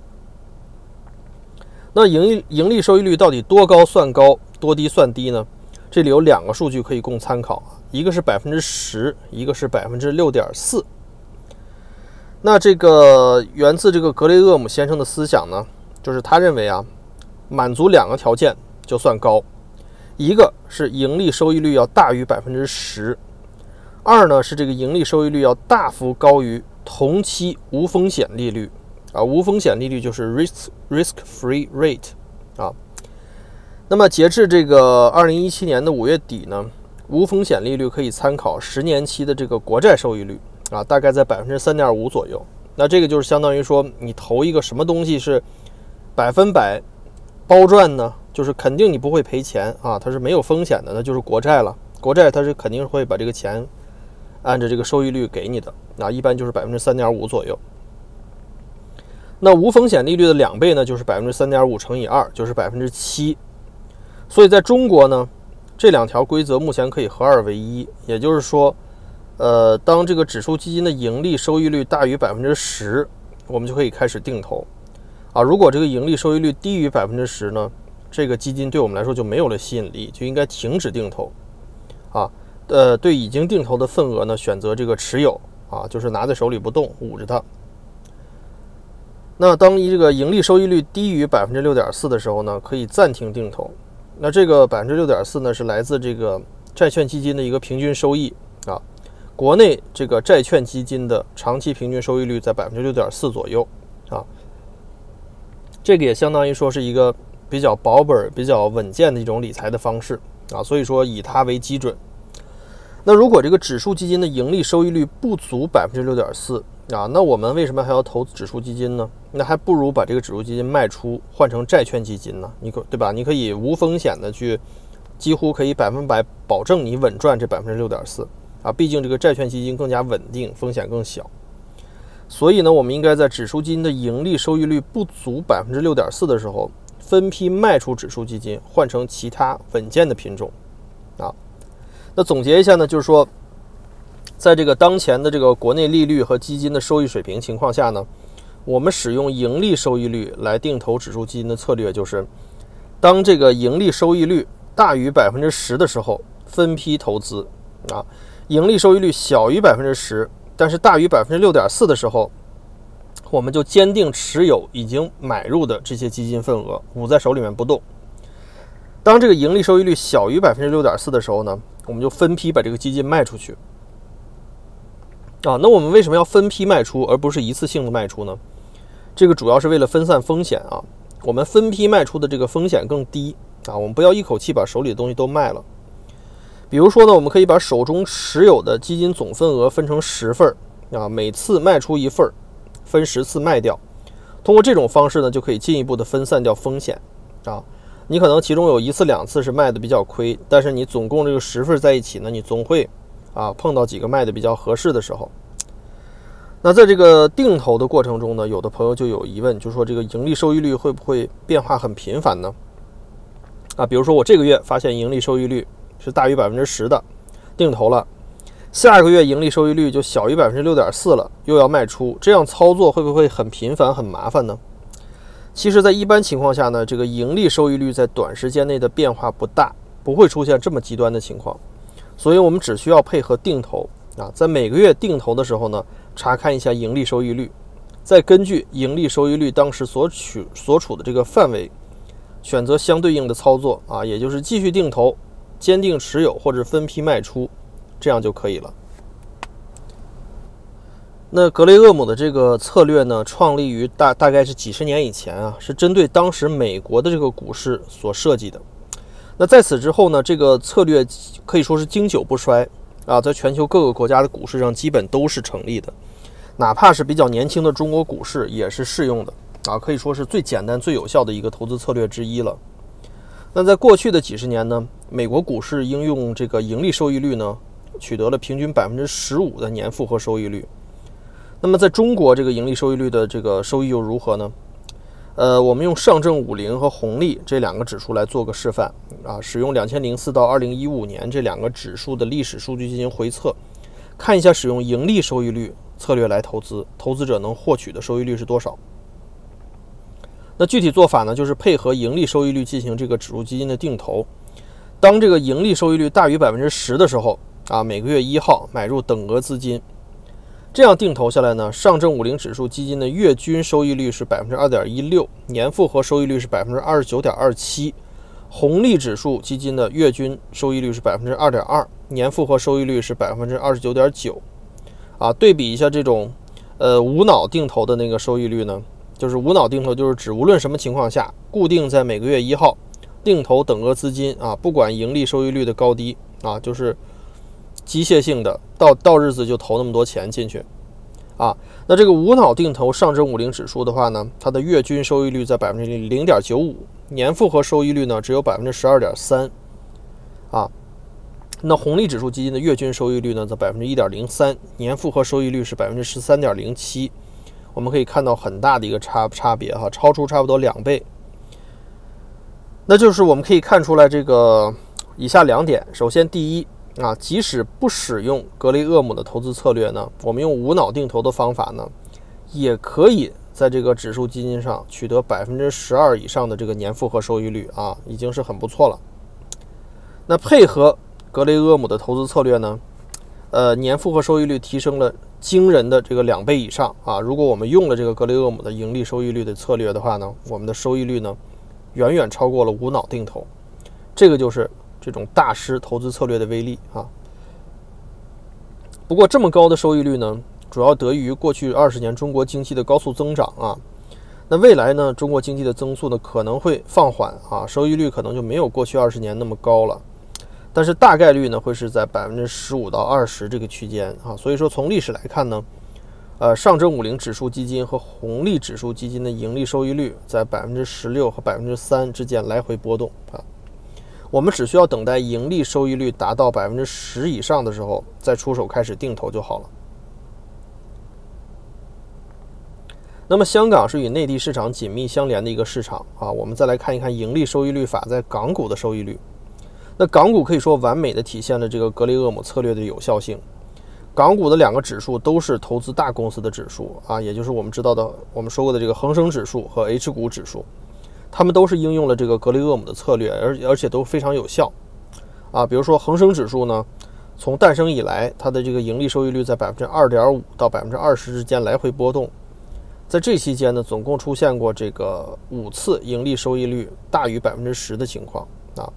Speaker 1: 那盈利盈利收益率到底多高算高，多低算低呢？这里有两个数据可以供参考，一个是百分之十，一个是百分之六点四。那这个源自这个格雷厄姆先生的思想呢，就是他认为啊，满足两个条件就算高，一个是盈利收益率要大于百分之十，二呢是这个盈利收益率要大幅高于同期无风险利率啊，无风险利率就是 risk risk free rate 啊。那么截至这个二零一七年的五月底呢，无风险利率可以参考十年期的这个国债收益率啊，大概在百分之三点五左右。那这个就是相当于说，你投一个什么东西是百分百包赚呢？就是肯定你不会赔钱啊，它是没有风险的，那就是国债了。国债它是肯定会把这个钱按照这个收益率给你的，啊，一般就是百分之三点五左右。那无风险利率的两倍呢，就是百分之三点五乘以二，就是百分之七。所以在中国呢，这两条规则目前可以合二为一，也就是说，呃，当这个指数基金的盈利收益率大于百分之十，我们就可以开始定投啊。如果这个盈利收益率低于百分之十呢，这个基金对我们来说就没有了吸引力，就应该停止定投啊。呃，对已经定投的份额呢，选择这个持有啊，就是拿在手里不动，捂着它。那当这个盈利收益率低于百分之六点四的时候呢，可以暂停定投。那这个百分之六点四呢，是来自这个债券基金的一个平均收益啊。国内这个债券基金的长期平均收益率在百分之六点四左右啊。这个也相当于说是一个比较保本、比较稳健的一种理财的方式啊。所以说以它为基准。那如果这个指数基金的盈利收益率不足百分之六点四啊，那我们为什么还要投指数基金呢？那还不如把这个指数基金卖出，换成债券基金呢？你可对吧？你可以无风险的去，几乎可以百分百保证你稳赚这百分之六点四啊。毕竟这个债券基金更加稳定，风险更小。所以呢，我们应该在指数基金的盈利收益率不足百分之六点四的时候，分批卖出指数基金，换成其他稳健的品种啊。那总结一下呢，就是说，在这个当前的这个国内利率和基金的收益水平情况下呢，我们使用盈利收益率来定投指数基金的策略就是，当这个盈利收益率大于百分之十的时候，分批投资啊；盈利收益率小于百分之十，但是大于百分之六点四的时候，我们就坚定持有已经买入的这些基金份额，捂在手里面不动。当这个盈利收益率小于百分之六点四的时候呢，我们就分批把这个基金卖出去。啊，那我们为什么要分批卖出，而不是一次性的卖出呢？这个主要是为了分散风险啊。我们分批卖出的这个风险更低啊，我们不要一口气把手里的东西都卖了。比如说呢，我们可以把手中持有的基金总份额分成十份啊，每次卖出一份，分十次卖掉。通过这种方式呢，就可以进一步的分散掉风险啊。你可能其中有一次两次是卖的比较亏，但是你总共这个十份在一起呢，你总会啊碰到几个卖的比较合适的时候。那在这个定投的过程中呢，有的朋友就有疑问，就说这个盈利收益率会不会变化很频繁呢？啊，比如说我这个月发现盈利收益率是大于百分之十的，定投了，下个月盈利收益率就小于百分之六点四了，又要卖出，这样操作会不会很频繁很麻烦呢？其实在一般情况下呢，这个盈利收益率在短时间内的变化不大，不会出现这么极端的情况，所以我们只需要配合定投啊，在每个月定投的时候呢，查看一下盈利收益率，再根据盈利收益率当时所取所处的这个范围，选择相对应的操作啊，也就是继续定投、坚定持有或者分批卖出，这样就可以了。那格雷厄姆的这个策略呢，创立于大大概是几十年以前啊，是针对当时美国的这个股市所设计的。那在此之后呢，这个策略可以说是经久不衰啊，在全球各个国家的股市上基本都是成立的，哪怕是比较年轻的中国股市也是适用的啊，可以说是最简单最有效的一个投资策略之一了。那在过去的几十年呢，美国股市应用这个盈利收益率呢，取得了平均百分之十五的年复合收益率。那么在中国这个盈利收益率的这个收益又如何呢？呃，我们用上证五零和红利这两个指数来做个示范啊，使用两千零四到二零一五年这两个指数的历史数据进行回测，看一下使用盈利收益率策略来投资，投资者能获取的收益率是多少。那具体做法呢，就是配合盈利收益率进行这个指数基金的定投。当这个盈利收益率大于百分之十的时候啊，每个月一号买入等额资金，这样定投下来呢，上证五零指数基金的月均收益率是百分之二点一六，年复合收益率是百分之二十九点二七，红利指数基金的月均收益率是百分之二点二，年复合收益率是百分之二十九点九。啊，对比一下这种呃无脑定投的那个收益率呢，就是无脑定投就是指无论什么情况下，固定在每个月一号定投等额资金啊，不管盈利收益率的高低啊，就是机械性的到到日子就投那么多钱进去啊。那这个无脑定投上证五零指数的话呢，它的月均收益率在百分之零点九五，年复合收益率呢只有百分之十二点三啊。那红利指数基金的月均收益率呢在百分之一点零三，年复合收益率是百分之十三点零七。我们可以看到很大的一个差差别哈，超出差不多两倍。那就是我们可以看出来这个以下两点。首先，第一啊，即使不使用格雷厄姆的投资策略呢，我们用无脑定投的方法呢，也可以在这个指数基金上取得百分之十二以上的这个年复合收益率啊，已经是很不错了。那配合格雷厄姆的投资策略呢，呃，年复合收益率提升了惊人的这个两倍以上啊！如果我们用了这个格雷厄姆的盈利收益率的策略的话呢，我们的收益率呢远远超过了无脑定投。这个就是这种大师投资策略的威力啊！不过这么高的收益率呢，主要得益于过去二十年中国经济的高速增长啊。那未来呢，中国经济的增速呢可能会放缓啊，收益率可能就没有过去二十年那么高了。但是大概率呢会是在百分之十五到二十这个区间啊，所以说从历史来看呢，呃，上证五零指数基金和红利指数基金的盈利收益率在百分之十六和百分之三之间来回波动啊。我们只需要等待盈利收益率达到百分之十以上的时候，再出手开始定投就好了。那么香港是与内地市场紧密相连的一个市场啊，我们再来看一看盈利收益率法在港股的收益率。那港股可以说完美的体现了这个格雷厄姆策略的有效性。港股的两个指数都是投资大公司的指数啊，也就是我们知道的我们说过的这个恒生指数和 H 股指数，他们都是应用了这个格雷厄姆的策略，而而且都非常有效啊。比如说恒生指数呢，从诞生以来，它的这个盈利收益率在百分之二点五到百分之二十之间来回波动，在这期间呢，总共出现过这个五次盈利收益率大于百分之十的情况啊。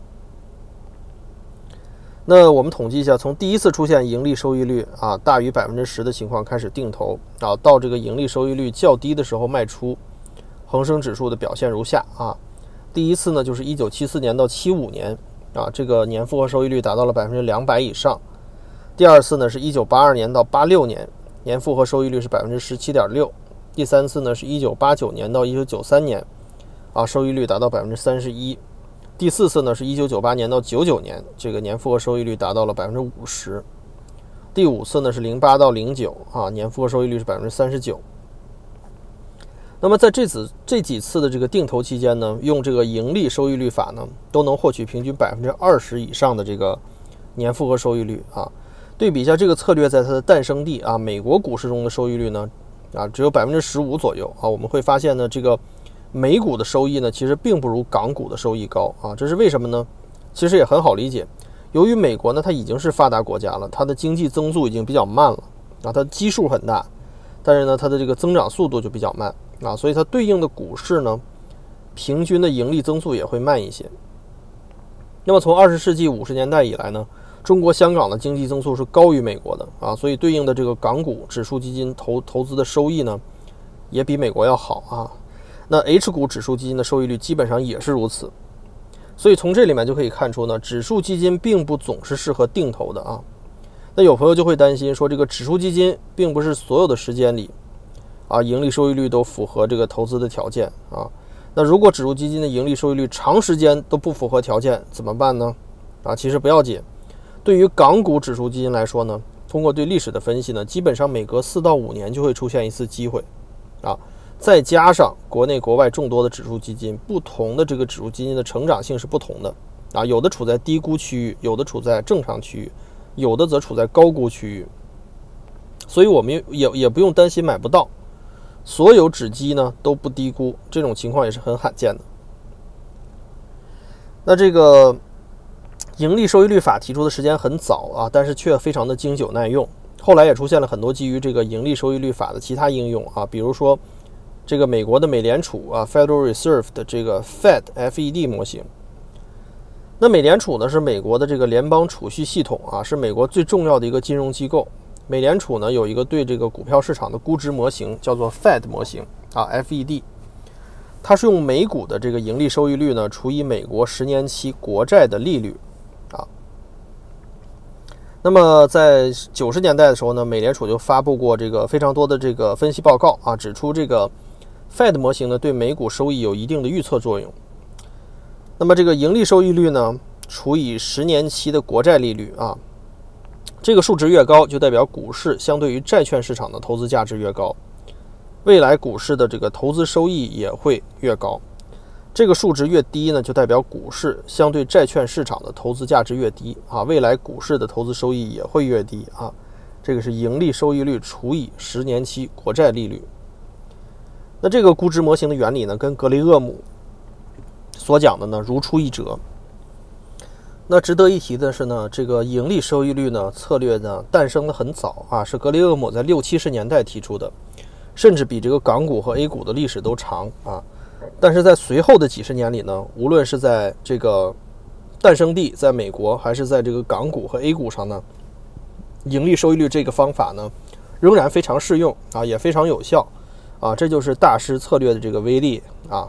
Speaker 1: 那我们统计一下，从第一次出现盈利收益率啊大于百分之十的情况开始定投啊，到这个盈利收益率较低的时候卖出，恒生指数的表现如下啊。第一次呢就是一九七四年到七五年啊，这个年复合收益率达到了百分之两百以上。第二次呢是一九八二年到八六年，年复合收益率是百分之十七点六。第三次呢是一九八九年到一九九三年啊，收益率达到百分之三十一。第四次呢是一九九八年到九九年，这个年复合收益率达到了百分之五十。第五次呢是零八到零九啊，年复合收益率是百分之三十九。那么在这次这几次的这个定投期间呢，用这个盈利收益率法呢，都能获取平均百分之二十以上的这个年复合收益率啊。对比一下这个策略在它的诞生地啊，美国股市中的收益率呢啊只有百分之十五左右啊，我们会发现呢这个。美股的收益呢，其实并不如港股的收益高啊，这是为什么呢？其实也很好理解，由于美国呢，它已经是发达国家了，它的经济增速已经比较慢了啊，它基数很大，但是呢，它的这个增长速度就比较慢啊，所以它对应的股市呢，平均的盈利增速也会慢一些。那么从二十世纪五十年代以来呢，中国香港的经济增速是高于美国的啊，所以对应的这个港股指数基金投投资的收益呢，也比美国要好啊。那 H 股指数基金的收益率基本上也是如此，所以从这里面就可以看出呢，指数基金并不总是适合定投的啊。那有朋友就会担心说，这个指数基金并不是所有的时间里啊，盈利收益率都符合这个投资的条件啊。那如果指数基金的盈利收益率长时间都不符合条件怎么办呢？啊，其实不要紧。对于港股指数基金来说呢，通过对历史的分析呢，基本上每隔四到五年就会出现一次机会啊。再加上国内国外众多的指数基金，不同的这个指数基金的成长性是不同的啊，有的处在低估区域，有的处在正常区域，有的则处在高估区域所以我们也也不用担心买不到，所有纸基呢都不低估，这种情况也是很罕见的。那这个盈利收益率法提出的时间很早啊，但是却非常的经久耐用。后来也出现了很多基于这个盈利收益率法的其他应用啊，比如说这个美国的美联储啊 Federal Reserve 的这个 Fed F E D 模型。那美联储呢是美国的这个联邦储蓄系统啊，是美国最重要的一个金融机构。美联储呢有一个对这个股票市场的估值模型，叫做 Fed 模型啊 F E D。它是用美股的这个盈利收益率呢除以美国十年期国债的利率啊。那么在九十年代的时候呢，美联储就发布过这个非常多的这个分析报告啊，指出这个 Fed 模型呢对美股收益有一定的预测作用。那么这个盈利收益率呢除以十年期的国债利率啊，这个数值越高，就代表股市相对于债券市场的投资价值越高，未来股市的这个投资收益也会越高。这个数值越低呢，就代表股市相对债券市场的投资价值越低啊，未来股市的投资收益也会越低啊。这个是盈利收益率除以十年期国债利率。那这个估值模型的原理呢，跟格雷厄姆所讲的呢如出一辙。那值得一提的是呢，这个盈利收益率呢策略呢诞生的很早啊，是格雷厄姆在六七十年代提出的，甚至比这个港股和 A 股的历史都长啊。但是在随后的几十年里呢，无论是在这个诞生地在美国，还是在这个港股和 A 股上呢，盈利收益率这个方法呢仍然非常适用啊，也非常有效啊，这就是大师策略的这个威力啊。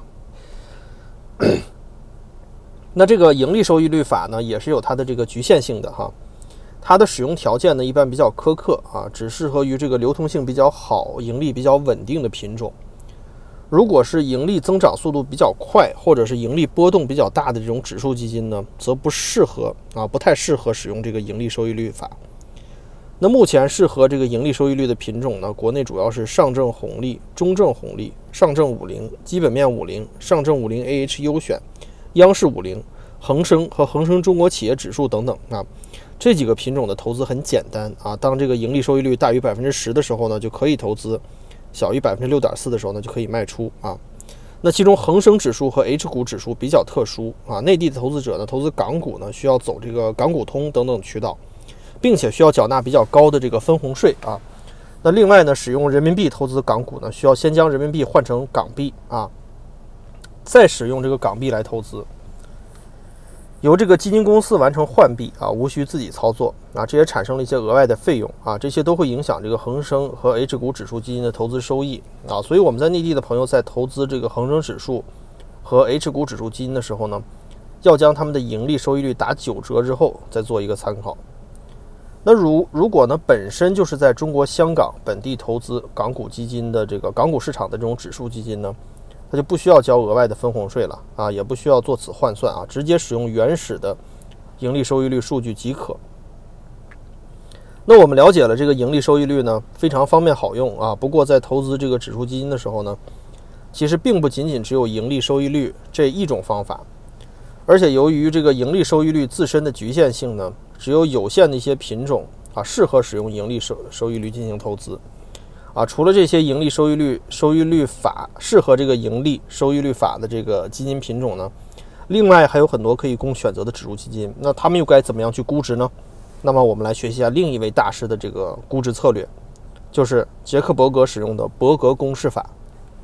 Speaker 1: 那这个盈利收益率法呢也是有它的这个局限性的哈，它的使用条件呢一般比较苛刻啊，只适合于这个流通性比较好、盈利比较稳定的品种。如果是盈利增长速度比较快，或者是盈利波动比较大的这种指数基金呢，则不适合啊，不太适合使用这个盈利收益率法。那目前适合这个盈利收益率的品种呢，国内主要是上证红利、中证红利、上证五零、基本面五零、上证五零 A H 优选、央视五零、恒生和恒生中国企业指数等等啊。这几个品种的投资很简单啊，当这个盈利收益率大于百分之十的时候呢，就可以投资。小于百分之六点四的时候呢，就可以卖出啊。那其中恒生指数和 H 股指数比较特殊啊，内地的投资者呢，投资港股呢，需要走这个港股通等等渠道，并且需要缴纳比较高的这个分红税啊。那另外呢，使用人民币投资港股呢，需要先将人民币换成港币啊，再使用这个港币来投资。由这个基金公司完成换币啊，无需自己操作啊，这也产生了一些额外的费用啊，这些都会影响这个恒生和 H 股指数基金的投资收益啊，所以我们在内地的朋友在投资这个恒生指数和 H 股指数基金的时候呢，要将他们的盈利收益率打九折之后再做一个参考。那如如果呢本身就是在中国香港本地投资港股基金的这个港股市场的这种指数基金呢，它就不需要交额外的分红税了啊，也不需要做此换算啊，直接使用原始的盈利收益率数据即可。那我们了解了这个盈利收益率呢，非常方便好用啊。不过在投资这个指数基金的时候呢，其实并不仅仅只有盈利收益率这一种方法，而且由于这个盈利收益率自身的局限性呢，只有有限的一些品种啊适合使用盈利收收益率进行投资。啊，除了这些盈利收益率收益率法适合这个盈利收益率法的这个基金品种呢，另外还有很多可以供选择的指数基金。那他们又该怎么样去估值呢？那么我们来学习一下另一位大师的这个估值策略，就是杰克伯格使用的伯格公式法。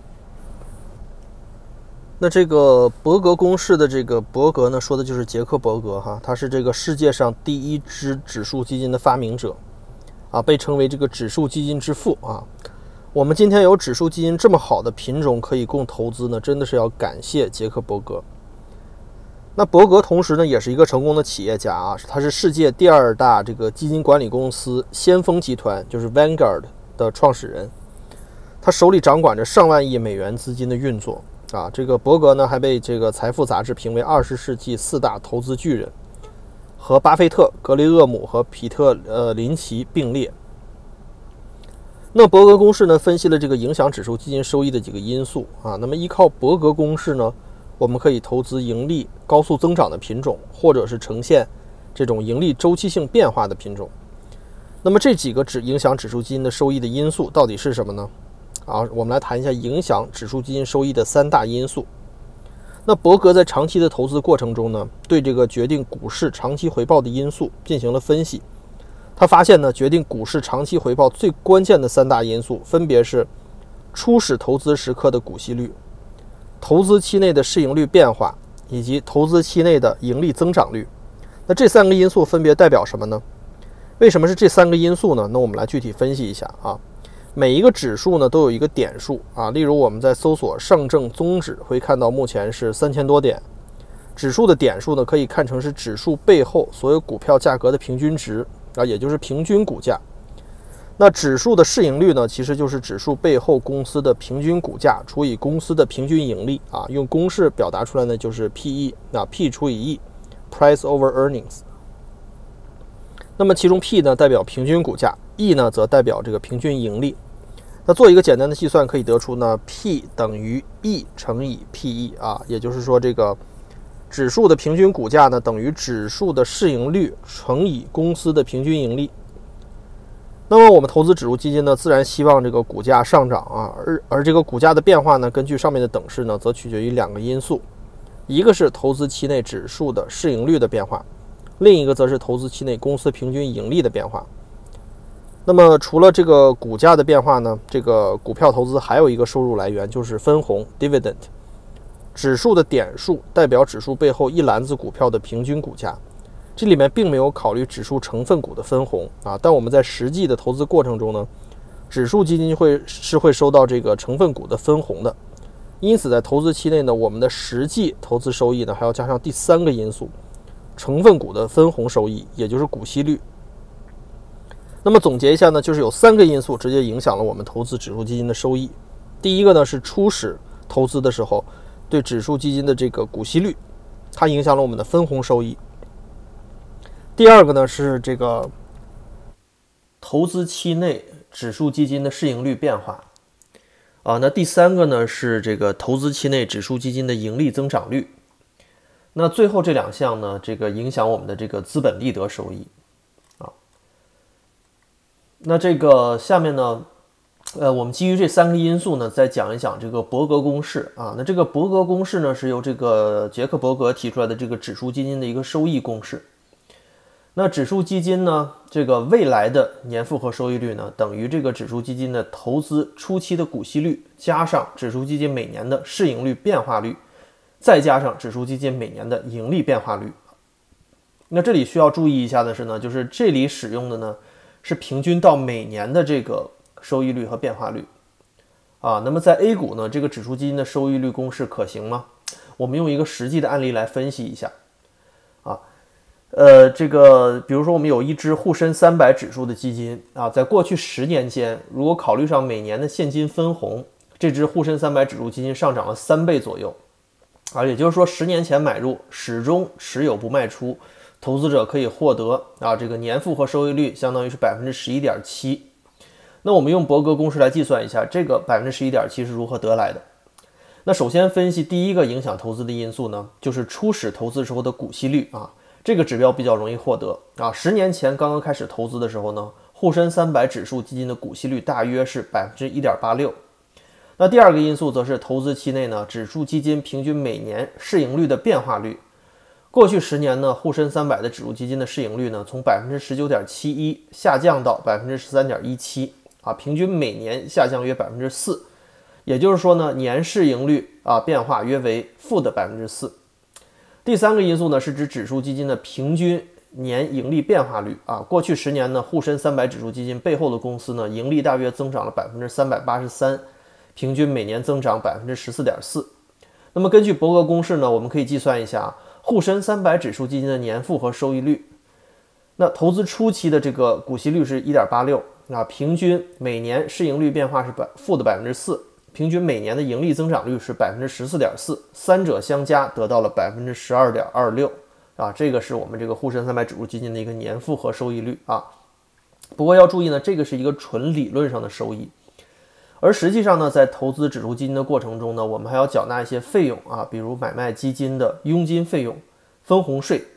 Speaker 1: 那这个伯格公式的这个伯格呢，说的就是杰克伯格哈，他是这个世界上第一支指数基金的发明者。啊，被称为这个指数基金之父啊。我们今天有指数基金这么好的品种可以供投资呢，真的是要感谢杰克伯格。那伯格同时呢也是一个成功的企业家啊，他是世界第二大这个基金管理公司先锋集团，就是 Vanguard 的创始人。他手里掌管着上万亿美元资金的运作啊。这个伯格呢还被这个财富杂志评为二十世纪四大投资巨人。和巴菲特、格雷厄姆和皮特呃林奇并列。那伯格公式呢，分析了这个影响指数基金收益的几个因素啊。那么依靠伯格公式呢，我们可以投资盈利高速增长的品种，或者是呈现这种盈利周期性变化的品种。 那么这几个指影响指数基金的收益的因素到底是什么呢？啊，我们来谈一下影响指数基金收益的三大因素。那伯格在长期的投资过程中呢，对这个决定股市长期回报的因素进行了分析。他发现呢，决定股市长期回报最关键的三大因素分别是初始投资时刻的股息率、投资期内的市盈率变化以及投资期内的盈利增长率。那这三个因素分别代表什么呢？为什么是这三个因素呢？那我们来具体分析一下啊。每一个指数呢都有一个点数啊，例如我们在搜索上证综指会看到目前是三千多点。指数的点数呢可以看成是指数背后所有股票价格的平均值啊，也就是平均股价。那指数的市盈率呢，其实就是指数背后公司的平均股价除以公司的平均盈利啊，用公式表达出来呢就是 P E， 那 P 除以 E，Price over Earnings。那么其中 P 呢代表平均股价， E 呢则代表这个平均盈利。那做一个简单的计算，可以得出呢 P 等于 E 乘以 P E 啊，也就是说这个指数的平均股价呢等于指数的市盈率乘以公司的平均盈利。那么我们投资指数基金呢，自然希望这个股价上涨啊，而而这个股价的变化呢，根据上面的等式呢，则取决于两个因素，一个是投资期内指数的市盈率的变化，另一个则是投资期内公司平均盈利的变化。那么除了这个股价的变化呢，这个股票投资还有一个收入来源，就是分红 dividend。指数的点数代表指数背后一篮子股票的平均股价，这里面并没有考虑指数成分股的分红啊，但我们在实际的投资过程中呢，指数基金会是会收到这个成分股的分红的。因此在投资期内呢，我们的实际投资收益呢还要加上第三个因素，成分股的分红收益，也就是股息率。那么总结一下呢，就是有三个因素直接影响了我们投资指数基金的收益。第一个呢是初始投资的时候对指数基金的这个股息率，它影响了我们的分红收益。第二个呢是这个投资期内指数基金的市盈率变化啊。那第三个呢是这个投资期内指数基金的盈利增长率。那最后这两项呢，这个影响我们的这个资本利得收益啊。那这个下面呢，呃，我们基于这三个因素呢，再讲一讲这个伯格公式啊。那这个伯格公式呢，是由这个杰克伯格提出来的这个指数基金的一个收益公式。那指数基金呢，这个未来的年复合收益率呢，等于这个指数基金的投资初期的股息率加上指数基金每年的市盈率变化率，再加上指数基金每年的盈利变化率。那这里需要注意一下的是呢，就是这里使用的呢是平均到每年的这个收益率和变化率啊。那么在 A 股呢，这个指数基金的收益率公式可行吗？我们用一个实际的案例来分析一下啊。呃，这个比如说我们有一只沪深三百指数的基金啊，在过去十年间，如果考虑上每年的现金分红，这只沪深三百指数基金上涨了三倍左右啊，也就是说十年前买入，始终持有不卖出，投资者可以获得啊这个年复合收益率相当于是 百分之十一点七。那我们用伯格公式来计算一下，这个 百分之十一点七 是如何得来的。那首先分析第一个影响投资的因素呢，就是初始投资时候的股息率啊，这个指标比较容易获得啊。十年前刚刚开始投资的时候呢，沪深三百指数基金的股息率大约是 百分之一点八六。那第二个因素则是投资期内呢，指数基金平均每年市盈率的变化率。过去十年呢，沪深三百的指数基金的市盈率呢，从 百分之十九点七一 下降到 百分之十三点一七 啊，平均每年下降约 百分之四。也就是说呢，年市盈率啊变化约为负的 百分之四。第三个因素呢，是指指数基金的平均年盈利变化率啊。过去十年呢，沪深三百指数基金背后的公司呢，盈利大约增长了 百分之三百八十三，平均每年增长 百分之十四点四。那么根据伯格公式呢，我们可以计算一下沪深三百指数基金的年复合收益率。那投资初期的这个股息率是 一点八六， 那平均每年市盈率变化是负的 百分之四， 平均每年的盈利增长率是 百分之十四点四， 三者相加得到了 百分之十二点二六 啊，这个是我们这个沪深三百指数基金的一个年复合收益率啊。不过要注意呢，这个是一个纯理论上的收益。而实际上呢，在投资指数基金的过程中呢，我们还要缴纳一些费用啊，比如买卖基金的佣金费用、分红税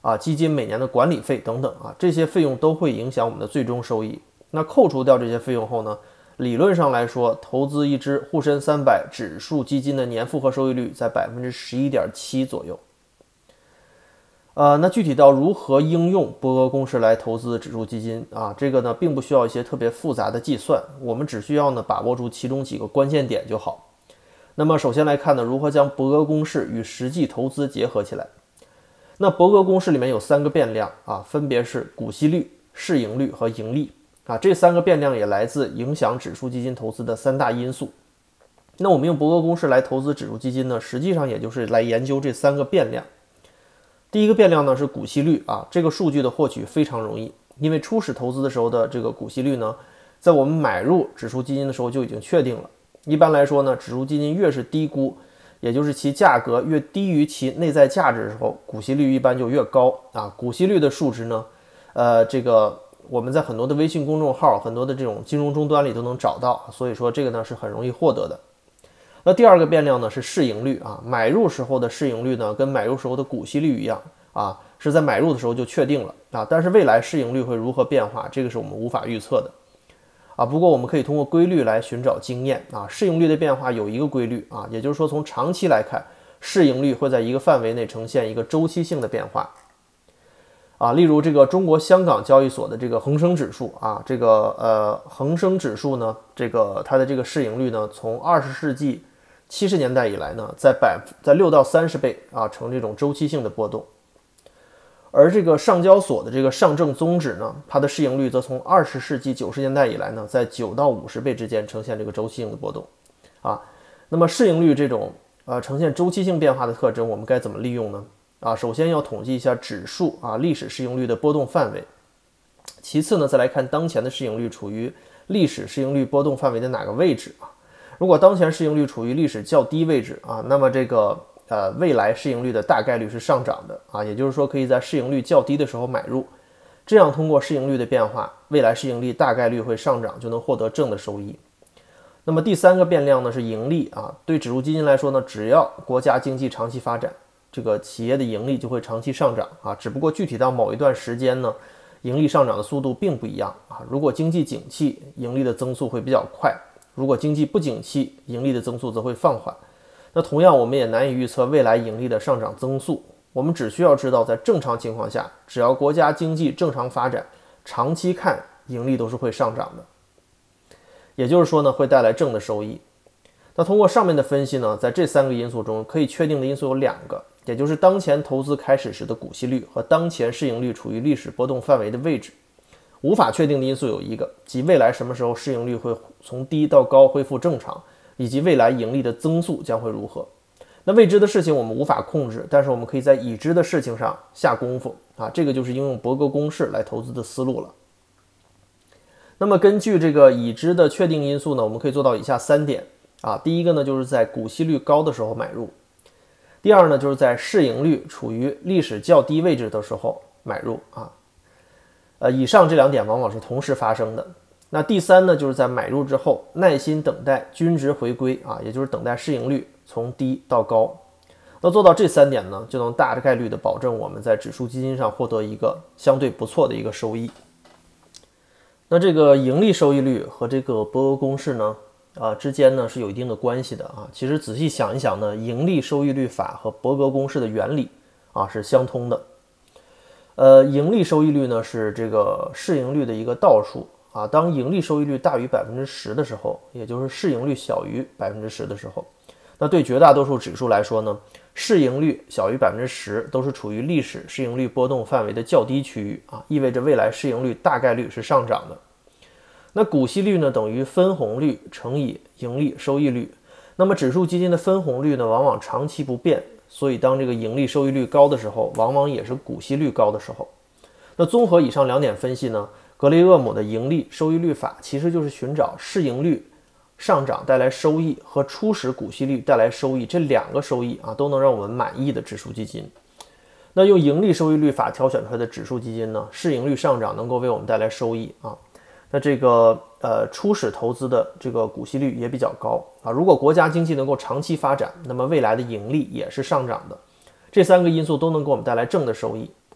Speaker 1: 啊，基金每年的管理费等等啊，这些费用都会影响我们的最终收益。那扣除掉这些费用后呢，理论上来说，投资一只沪深三百指数基金的年复合收益率在 百分之十一点七 左右。呃，那具体到如何应用伯格公式来投资指数基金啊，这个呢并不需要一些特别复杂的计算，我们只需要呢把握住其中几个关键点就好。那么首先来看呢，如何将伯格公式与实际投资结合起来。那伯格公式里面有三个变量啊，分别是股息率、市盈率和盈利啊，这三个变量也来自影响指数基金投资的三大因素。那我们用伯格公式来投资指数基金呢，实际上也就是来研究这三个变量。第一个变量呢是股息率啊，这个数据的获取非常容易，因为初始投资的时候的这个股息率呢，在我们买入指数基金的时候就已经确定了。一般来说呢，指数基金越是低估，也就是其价格越低于其内在价值的时候，股息率一般就越高啊。股息率的数值呢，呃，这个我们在很多的微信公众号、很多的这种金融终端里都能找到，所以说这个呢是很容易获得的。那第二个变量呢是市盈率啊，买入时候的市盈率呢跟买入时候的股息率一样啊，是在买入的时候就确定了啊，但是未来市盈率会如何变化，这个是我们无法预测的啊。不过我们可以通过规律来寻找经验啊，市盈率的变化有一个规律啊，也就是说从长期来看，市盈率会在一个范围内呈现一个周期性的变化啊。例如这个中国香港交易所的这个恒生指数啊，这个呃恒生指数呢，这个它的这个市盈率呢，从二十世纪七十年代以来呢，在百在六到三十倍啊，呈这种周期性的波动。而这个上交所的这个上证综指呢，它的市盈率则从二十世纪九十年代以来呢，在九到五十倍之间呈现这个周期性的波动啊。那么市盈率这种呃呈现周期性变化的特征，我们该怎么利用呢？啊，首先要统计一下指数啊历史市盈率的波动范围，其次呢，再来看当前的市盈率处于历史市盈率波动范围的哪个位置啊？如果当前市盈率处于历史较低位置啊，那么这个呃未来市盈率的大概率是上涨的啊，也就是说可以在市盈率较低的时候买入，这样通过市盈率的变化，未来市盈率大概率会上涨，就能获得正的收益。那么第三个变量呢是盈利啊，对指数基金来说呢，只要国家经济长期发展，这个企业的盈利就会长期上涨啊，只不过具体到某一段时间呢，盈利上涨的速度并不一样啊。如果经济景气，盈利的增速会比较快。如果经济不景气，盈利的增速则会放缓。那同样，我们也难以预测未来盈利的上涨增速。我们只需要知道，在正常情况下，只要国家经济正常发展，长期看盈利都是会上涨的。也就是说呢，会带来正的收益。那通过上面的分析呢，在这三个因素中，可以确定的因素有两个，也就是当前投资开始时的股息率和当前市盈率处于历史波动范围的位置。无法确定的因素有一个，即未来什么时候市盈率会从低到高恢复正常，以及未来盈利的增速将会如何。那未知的事情我们无法控制，但是我们可以在已知的事情上下功夫啊，这个就是应用伯格公式来投资的思路了。那么根据这个已知的确定因素呢，我们可以做到以下三点啊。第一个呢，就是在股息率高的时候买入；第二呢，就是在市盈率处于历史较低位置的时候买入啊。呃，以上这两点往往是同时发生的。那第三呢，就是在买入之后耐心等待均值回归啊，也就是等待市盈率从低到高。那做到这三点呢，就能大概率的保证我们在指数基金上获得一个相对不错的一个收益。那这个盈利收益率和这个伯格公式呢，啊之间呢是有一定的关系的啊。其实仔细想一想呢，盈利收益率法和伯格公式的原理啊是相通的。呃，盈利收益率呢是这个市盈率的一个倒数啊。当盈利收益率大于百分之十的时候，也就是市盈率小于百分之十的时候，那对绝大多数指数来说呢，市盈率小于百分之十都是处于历史市盈率波动范围的较低区域啊，意味着未来市盈率大概率是上涨的。那股息率呢等于分红率乘以盈利收益率。那么指数基金的分红率呢往往长期不变。所以当这个盈利收益率高的时候，往往也是股息率高的时候。那综合以上两点分析呢，格雷厄姆的盈利收益率法其实就是寻找市盈率上涨带来收益和初始股息率带来收益这两个收益啊都能让我们满意的指数基金。那用盈利收益率法挑选出来的指数基金呢，市盈率上涨能够为我们带来收益啊。那这个呃初始投资的这个股息率也比较高啊。如果国家经济能够长期发展，那么未来的盈利也是上涨的。这三个因素都能给我们带来正的收益，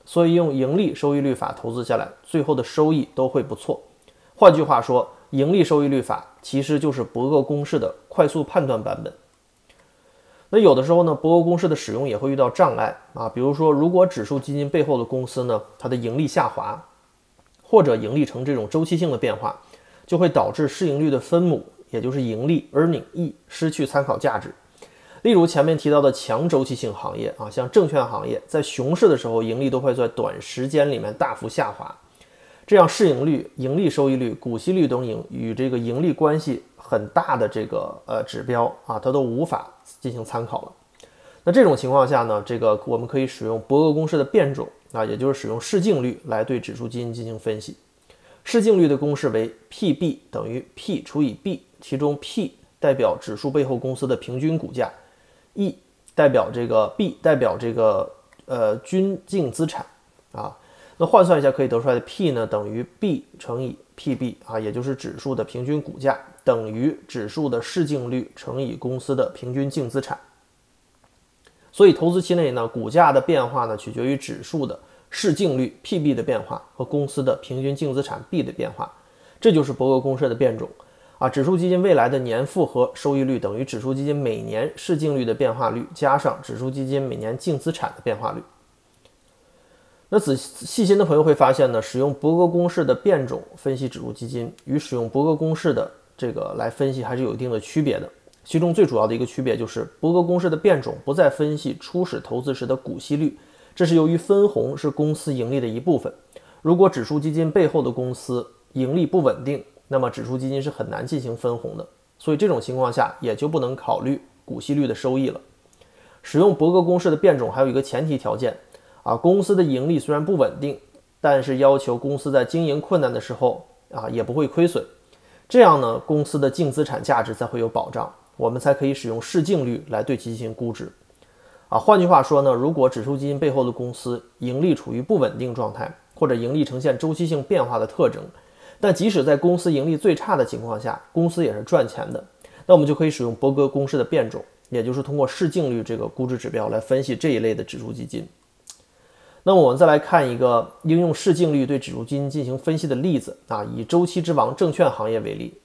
Speaker 1: 所以用盈利收益率法投资下来，最后的收益都会不错。换句话说，盈利收益率法其实就是伯格公式的快速判断版本。那有的时候呢，伯格公式的使用也会遇到障碍啊，比如说，如果指数基金背后的公司呢，它的盈利下滑，或者盈利呈这种周期性的变化，就会导致市盈率的分母，也就是盈利 earning E 失去参考价值。例如前面提到的强周期性行业啊，像证券行业，在熊市的时候，盈利都会在短时间里面大幅下滑，这样市盈率、盈利收益率、股息率等盈与这个盈利关系很大的这个呃指标啊，它都无法进行参考了。那这种情况下呢，这个我们可以使用伯格公式的变种啊，也就是使用市净率来对指数基金进行分析。市净率的公式为 P B 等于 P 除以 B， 其中 P 代表指数背后公司的平均股价， E 代表这个 B 代表这个呃均净资产啊。那换算一下可以得出来的 P 呢，等于 B 乘以 P B 啊，也就是指数的平均股价等于指数的市净率乘以公司的平均净资产。所以投资期内呢，股价的变化呢取决于指数的市净率 P B 的变化和公司的平均净资产 B 的变化，这就是伯格公式的变种啊。指数基金未来的年复合收益率等于指数基金每年市净率的变化率加上指数基金每年净资产的变化率。那仔细心的朋友会发现呢，使用伯格公式的变种分析指数基金与使用伯格公式的这个来分析还是有一定的区别的。其中最主要的一个区别就是伯格公式的变种不再分析初始投资时的股息率，这是由于分红是公司盈利的一部分。如果指数基金背后的公司盈利不稳定，那么指数基金是很难进行分红的，所以这种情况下也就不能考虑股息率的收益了。使用伯格公式的变种还有一个前提条件啊，公司的盈利虽然不稳定，但是要求公司在经营困难的时候啊也不会亏损，这样呢公司的净资产价值才会有保障，我们才可以使用市净率来对其进行估值啊。换句话说呢，如果指数基金背后的公司盈利处于不稳定状态，或者盈利呈现周期性变化的特征，但即使在公司盈利最差的情况下，公司也是赚钱的，那我们就可以使用伯格公式的变种，也就是通过市净率这个估值指标来分析这一类的指数基金。那么我们再来看一个应用市净率对指数基金进行分析的例子啊，以周期之王证券行业为例。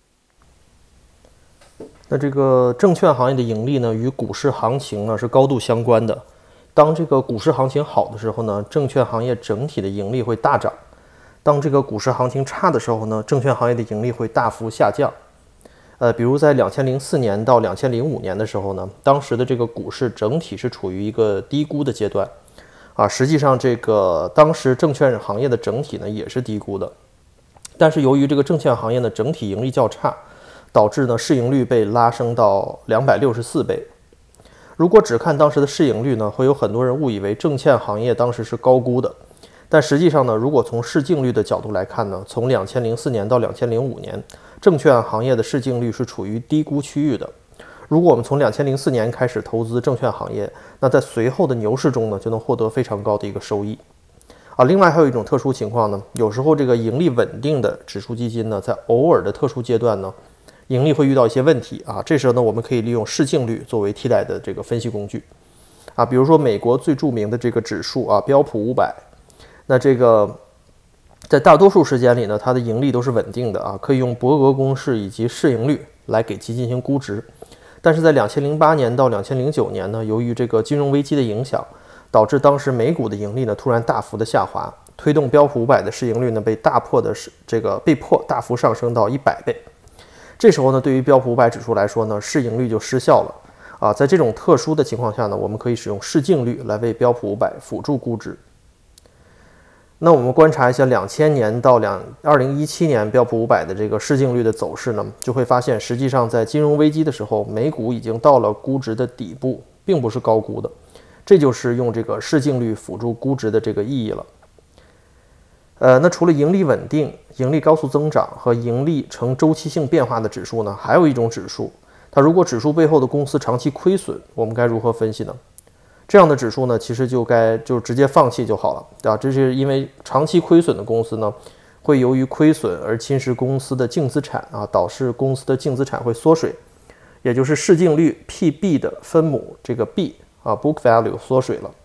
Speaker 1: 那这个证券行业的盈利呢，与股市行情呢是高度相关的。当这个股市行情好的时候呢，证券行业整体的盈利会大涨；当这个股市行情差的时候呢，证券行业的盈利会大幅下降。呃，比如在两千零四年到两千零五年的时候呢，当时的这个股市整体是处于一个低估的阶段。啊，实际上这个当时证券行业的整体呢也是低估的，但是由于这个证券行业的整体盈利较差，导致呢市盈率被拉升到两百六十四倍。如果只看当时的市盈率呢，会有很多人误以为证券行业当时是高估的，但实际上呢，如果从市净率的角度来看呢，从两千零四年到两千零五年，证券行业的市净率是处于低估区域的。如果我们从两千零四年开始投资证券行业，那在随后的牛市中呢，就能获得非常高的一个收益啊。另外还有一种特殊情况呢，有时候这个盈利稳定的指数基金呢，在偶尔的特殊阶段呢，盈利会遇到一些问题啊。这时候呢，我们可以利用市净率作为替代的这个分析工具啊。比如说美国最著名的这个指数啊，标普五百，那这个在大多数时间里呢，它的盈利都是稳定的啊，可以用伯格公式以及市盈率来给其进行估值。但是在两千零八年到两千零九年呢，由于这个金融危机的影响，导致当时美股的盈利呢突然大幅的下滑，推动标普五百的市盈率呢被大破的是这个被迫大幅上升到一百倍。这时候呢，对于标普五百指数来说呢，市盈率就失效了啊。在这种特殊的情况下呢，我们可以使用市净率来为标普五百辅助估值。那我们观察一下两千年到二零一七年标普五百的这个市净率的走势呢，就会发现实际上在金融危机的时候，美股已经到了估值的底部，并不是高估的。这就是用这个市净率辅助估值的这个意义了。呃，那除了盈利稳定、盈利高速增长和盈利呈周期性变化的指数呢，还有一种指数，它如果指数背后的公司长期亏损，我们该如何分析呢？这样的指数呢，其实就该就直接放弃就好了，对吧？这是因为长期亏损的公司呢，会由于亏损而侵蚀公司的净资产啊，导致公司的净资产会缩水，也就是市净率 P B 的分母这个 B 啊 book value 缩水了。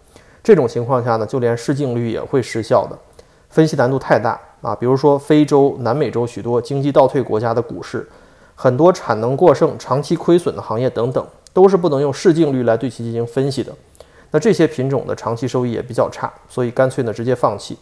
Speaker 1: 这种情况下呢，就连市净率也会失效的，分析难度太大啊。比如说非洲、南美洲许多经济倒退国家的股市，很多产能过剩、长期亏损的行业等等，都是不能用市净率来对其进行分析的。那这些品种的长期收益也比较差，所以干脆呢直接放弃。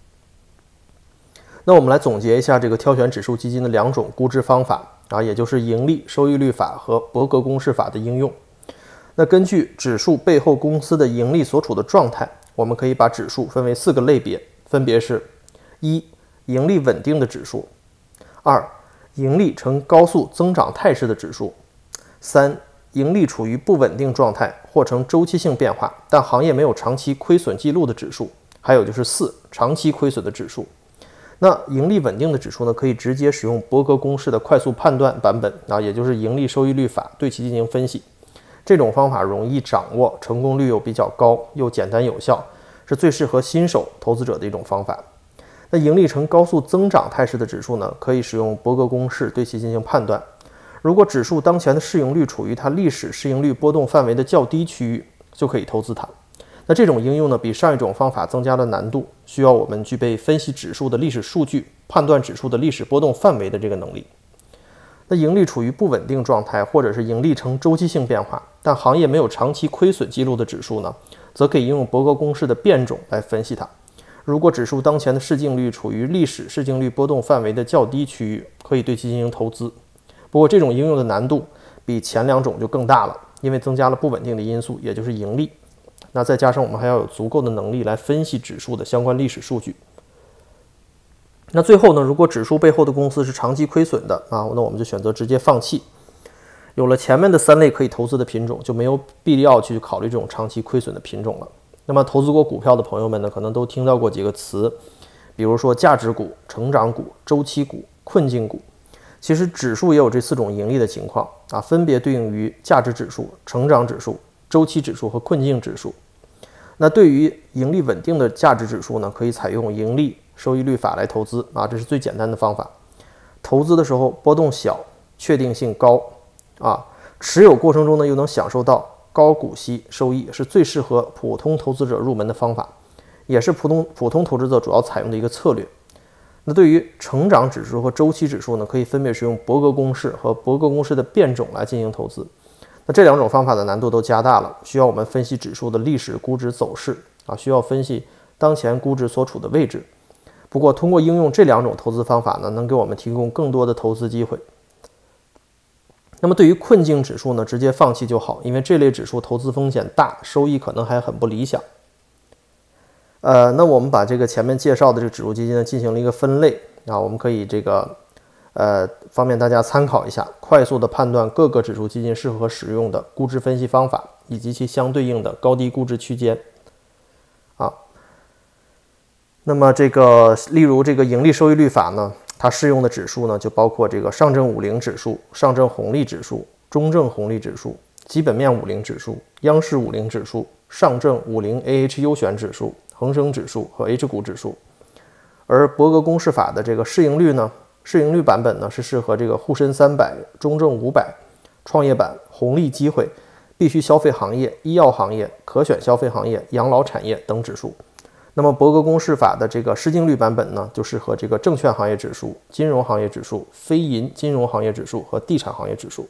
Speaker 1: 那我们来总结一下这个挑选指数基金的两种估值方法啊，也就是盈利收益率法和伯格公式法的应用。那根据指数背后公司的盈利所处的状态，我们可以把指数分为四个类别，分别是：一、盈利稳定的指数；二、盈利呈高速增长态势的指数；三、盈利处于不稳定状态或呈周期性变化，但行业没有长期亏损记录的指数；还有就是四、长期亏损的指数。那盈利稳定的指数呢，可以直接使用伯格公式的快速判断版本啊，也就是盈利收益率法对其进行分析。这种方法容易掌握，成功率又比较高，又简单有效，是最适合新手投资者的一种方法。那盈利呈高速增长态势的指数呢，可以使用伯格公式对其进行判断。如果指数当前的市盈率处于它历史市盈率波动范围的较低区域，就可以投资它。那这种应用呢，比上一种方法增加了难度，需要我们具备分析指数的历史数据、判断指数的历史波动范围的这个能力。那盈利处于不稳定状态，或者是盈利呈周期性变化，但行业没有长期亏损记录的指数呢，则可以应用伯格公式的变种来分析它。如果指数当前的市净率处于历史市净率波动范围的较低区域，可以对其进行投资。不过这种应用的难度比前两种就更大了，因为增加了不稳定的因素，也就是盈利。那再加上我们还要有足够的能力来分析指数的相关历史数据。那最后呢，如果指数背后的公司是长期亏损的啊，那我们就选择直接放弃。有了前面的三类可以投资的品种，就没有必要去考虑这种长期亏损的品种了。那么投资过股票的朋友们呢，可能都听到过几个词，比如说价值股、成长股、周期股、困境股。其实指数也有这四种盈利的情况啊，分别对应于价值指数、成长指数、周期指数和困境指数。那对于盈利稳定的价值指数呢，可以采用盈利收益率法来投资啊，这是最简单的方法。投资的时候波动小，确定性高啊，持有过程中呢又能享受到高股息收益，是最适合普通投资者入门的方法，也是普通普通投资者主要采用的一个策略。那对于成长指数和周期指数呢，可以分别使用伯格公式和伯格公式的变种来进行投资。那这两种方法的难度都加大了，需要我们分析指数的历史估值走势啊，需要分析当前估值所处的位置。不过通过应用这两种投资方法呢，能给我们提供更多的投资机会。那么对于困境指数呢，直接放弃就好，因为这类指数投资风险大，收益可能还很不理想。呃，那我们把这个前面介绍的这个指数基金呢进行了一个分类啊，我们可以这个呃方便大家参考一下，快速的判断各个指数基金适合使用的估值分析方法以及其相对应的高低估值区间啊。那么这个例如这个盈利收益率法呢，它适用的指数呢就包括这个上证五零指数、上证红利指数、中证红利指数、基本面五零指数、央视五零指数、上证五零 A H 优选指数、恒生指数和 H 股指数。而伯格公式法的这个市盈率呢，市盈率版本呢是适合这个沪深三百、中证五百、创业板、红利机会、必需消费行业、医药行业、可选消费行业、养老产业等指数。那么伯格公式法的这个市净率版本呢，就适合这个证券行业指数、金融行业指数、非银金融行业指数和地产行业指数。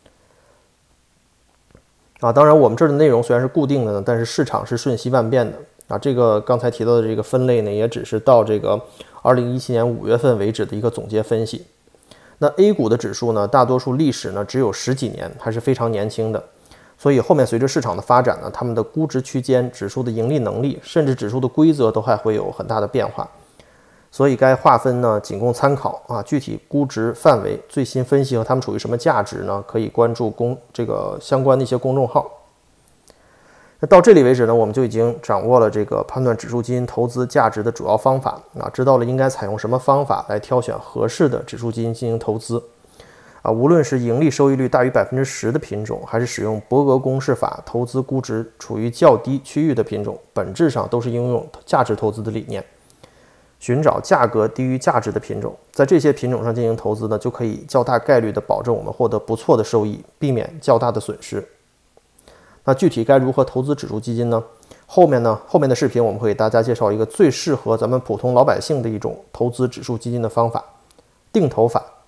Speaker 1: 啊，当然我们这儿的内容虽然是固定的呢，但是市场是瞬息万变的啊。这个刚才提到的这个分类呢，也只是到这个二零一七年五月份为止的一个总结分析。那 A 股的指数呢，大多数历史呢只有十几年，还是非常年轻的。所以后面随着市场的发展呢，他们的估值区间、指数的盈利能力，甚至指数的规则都还会有很大的变化。所以该划分呢仅供参考啊，具体估值范围、最新分析和它们处于什么价值呢，可以关注公这个相关的一些公众号。那到这里为止呢，我们就已经掌握了这个判断指数基金投资价值的主要方法啊，知道了应该采用什么方法来挑选合适的指数基金进行投资。啊，无论是盈利收益率大于百分之十的品种，还是使用伯格公式法投资估值处于较低区域的品种，本质上都是应用价值投资的理念，寻找价格低于价值的品种，在这些品种上进行投资呢，就可以较大概率的保证我们获得不错的收益，避免较大的损失。那具体该如何投资指数基金呢？ 后面呢，后面的视频我们会给大家介绍一个最适合咱们普通老百姓的一种投资指数基金的方法——定投法。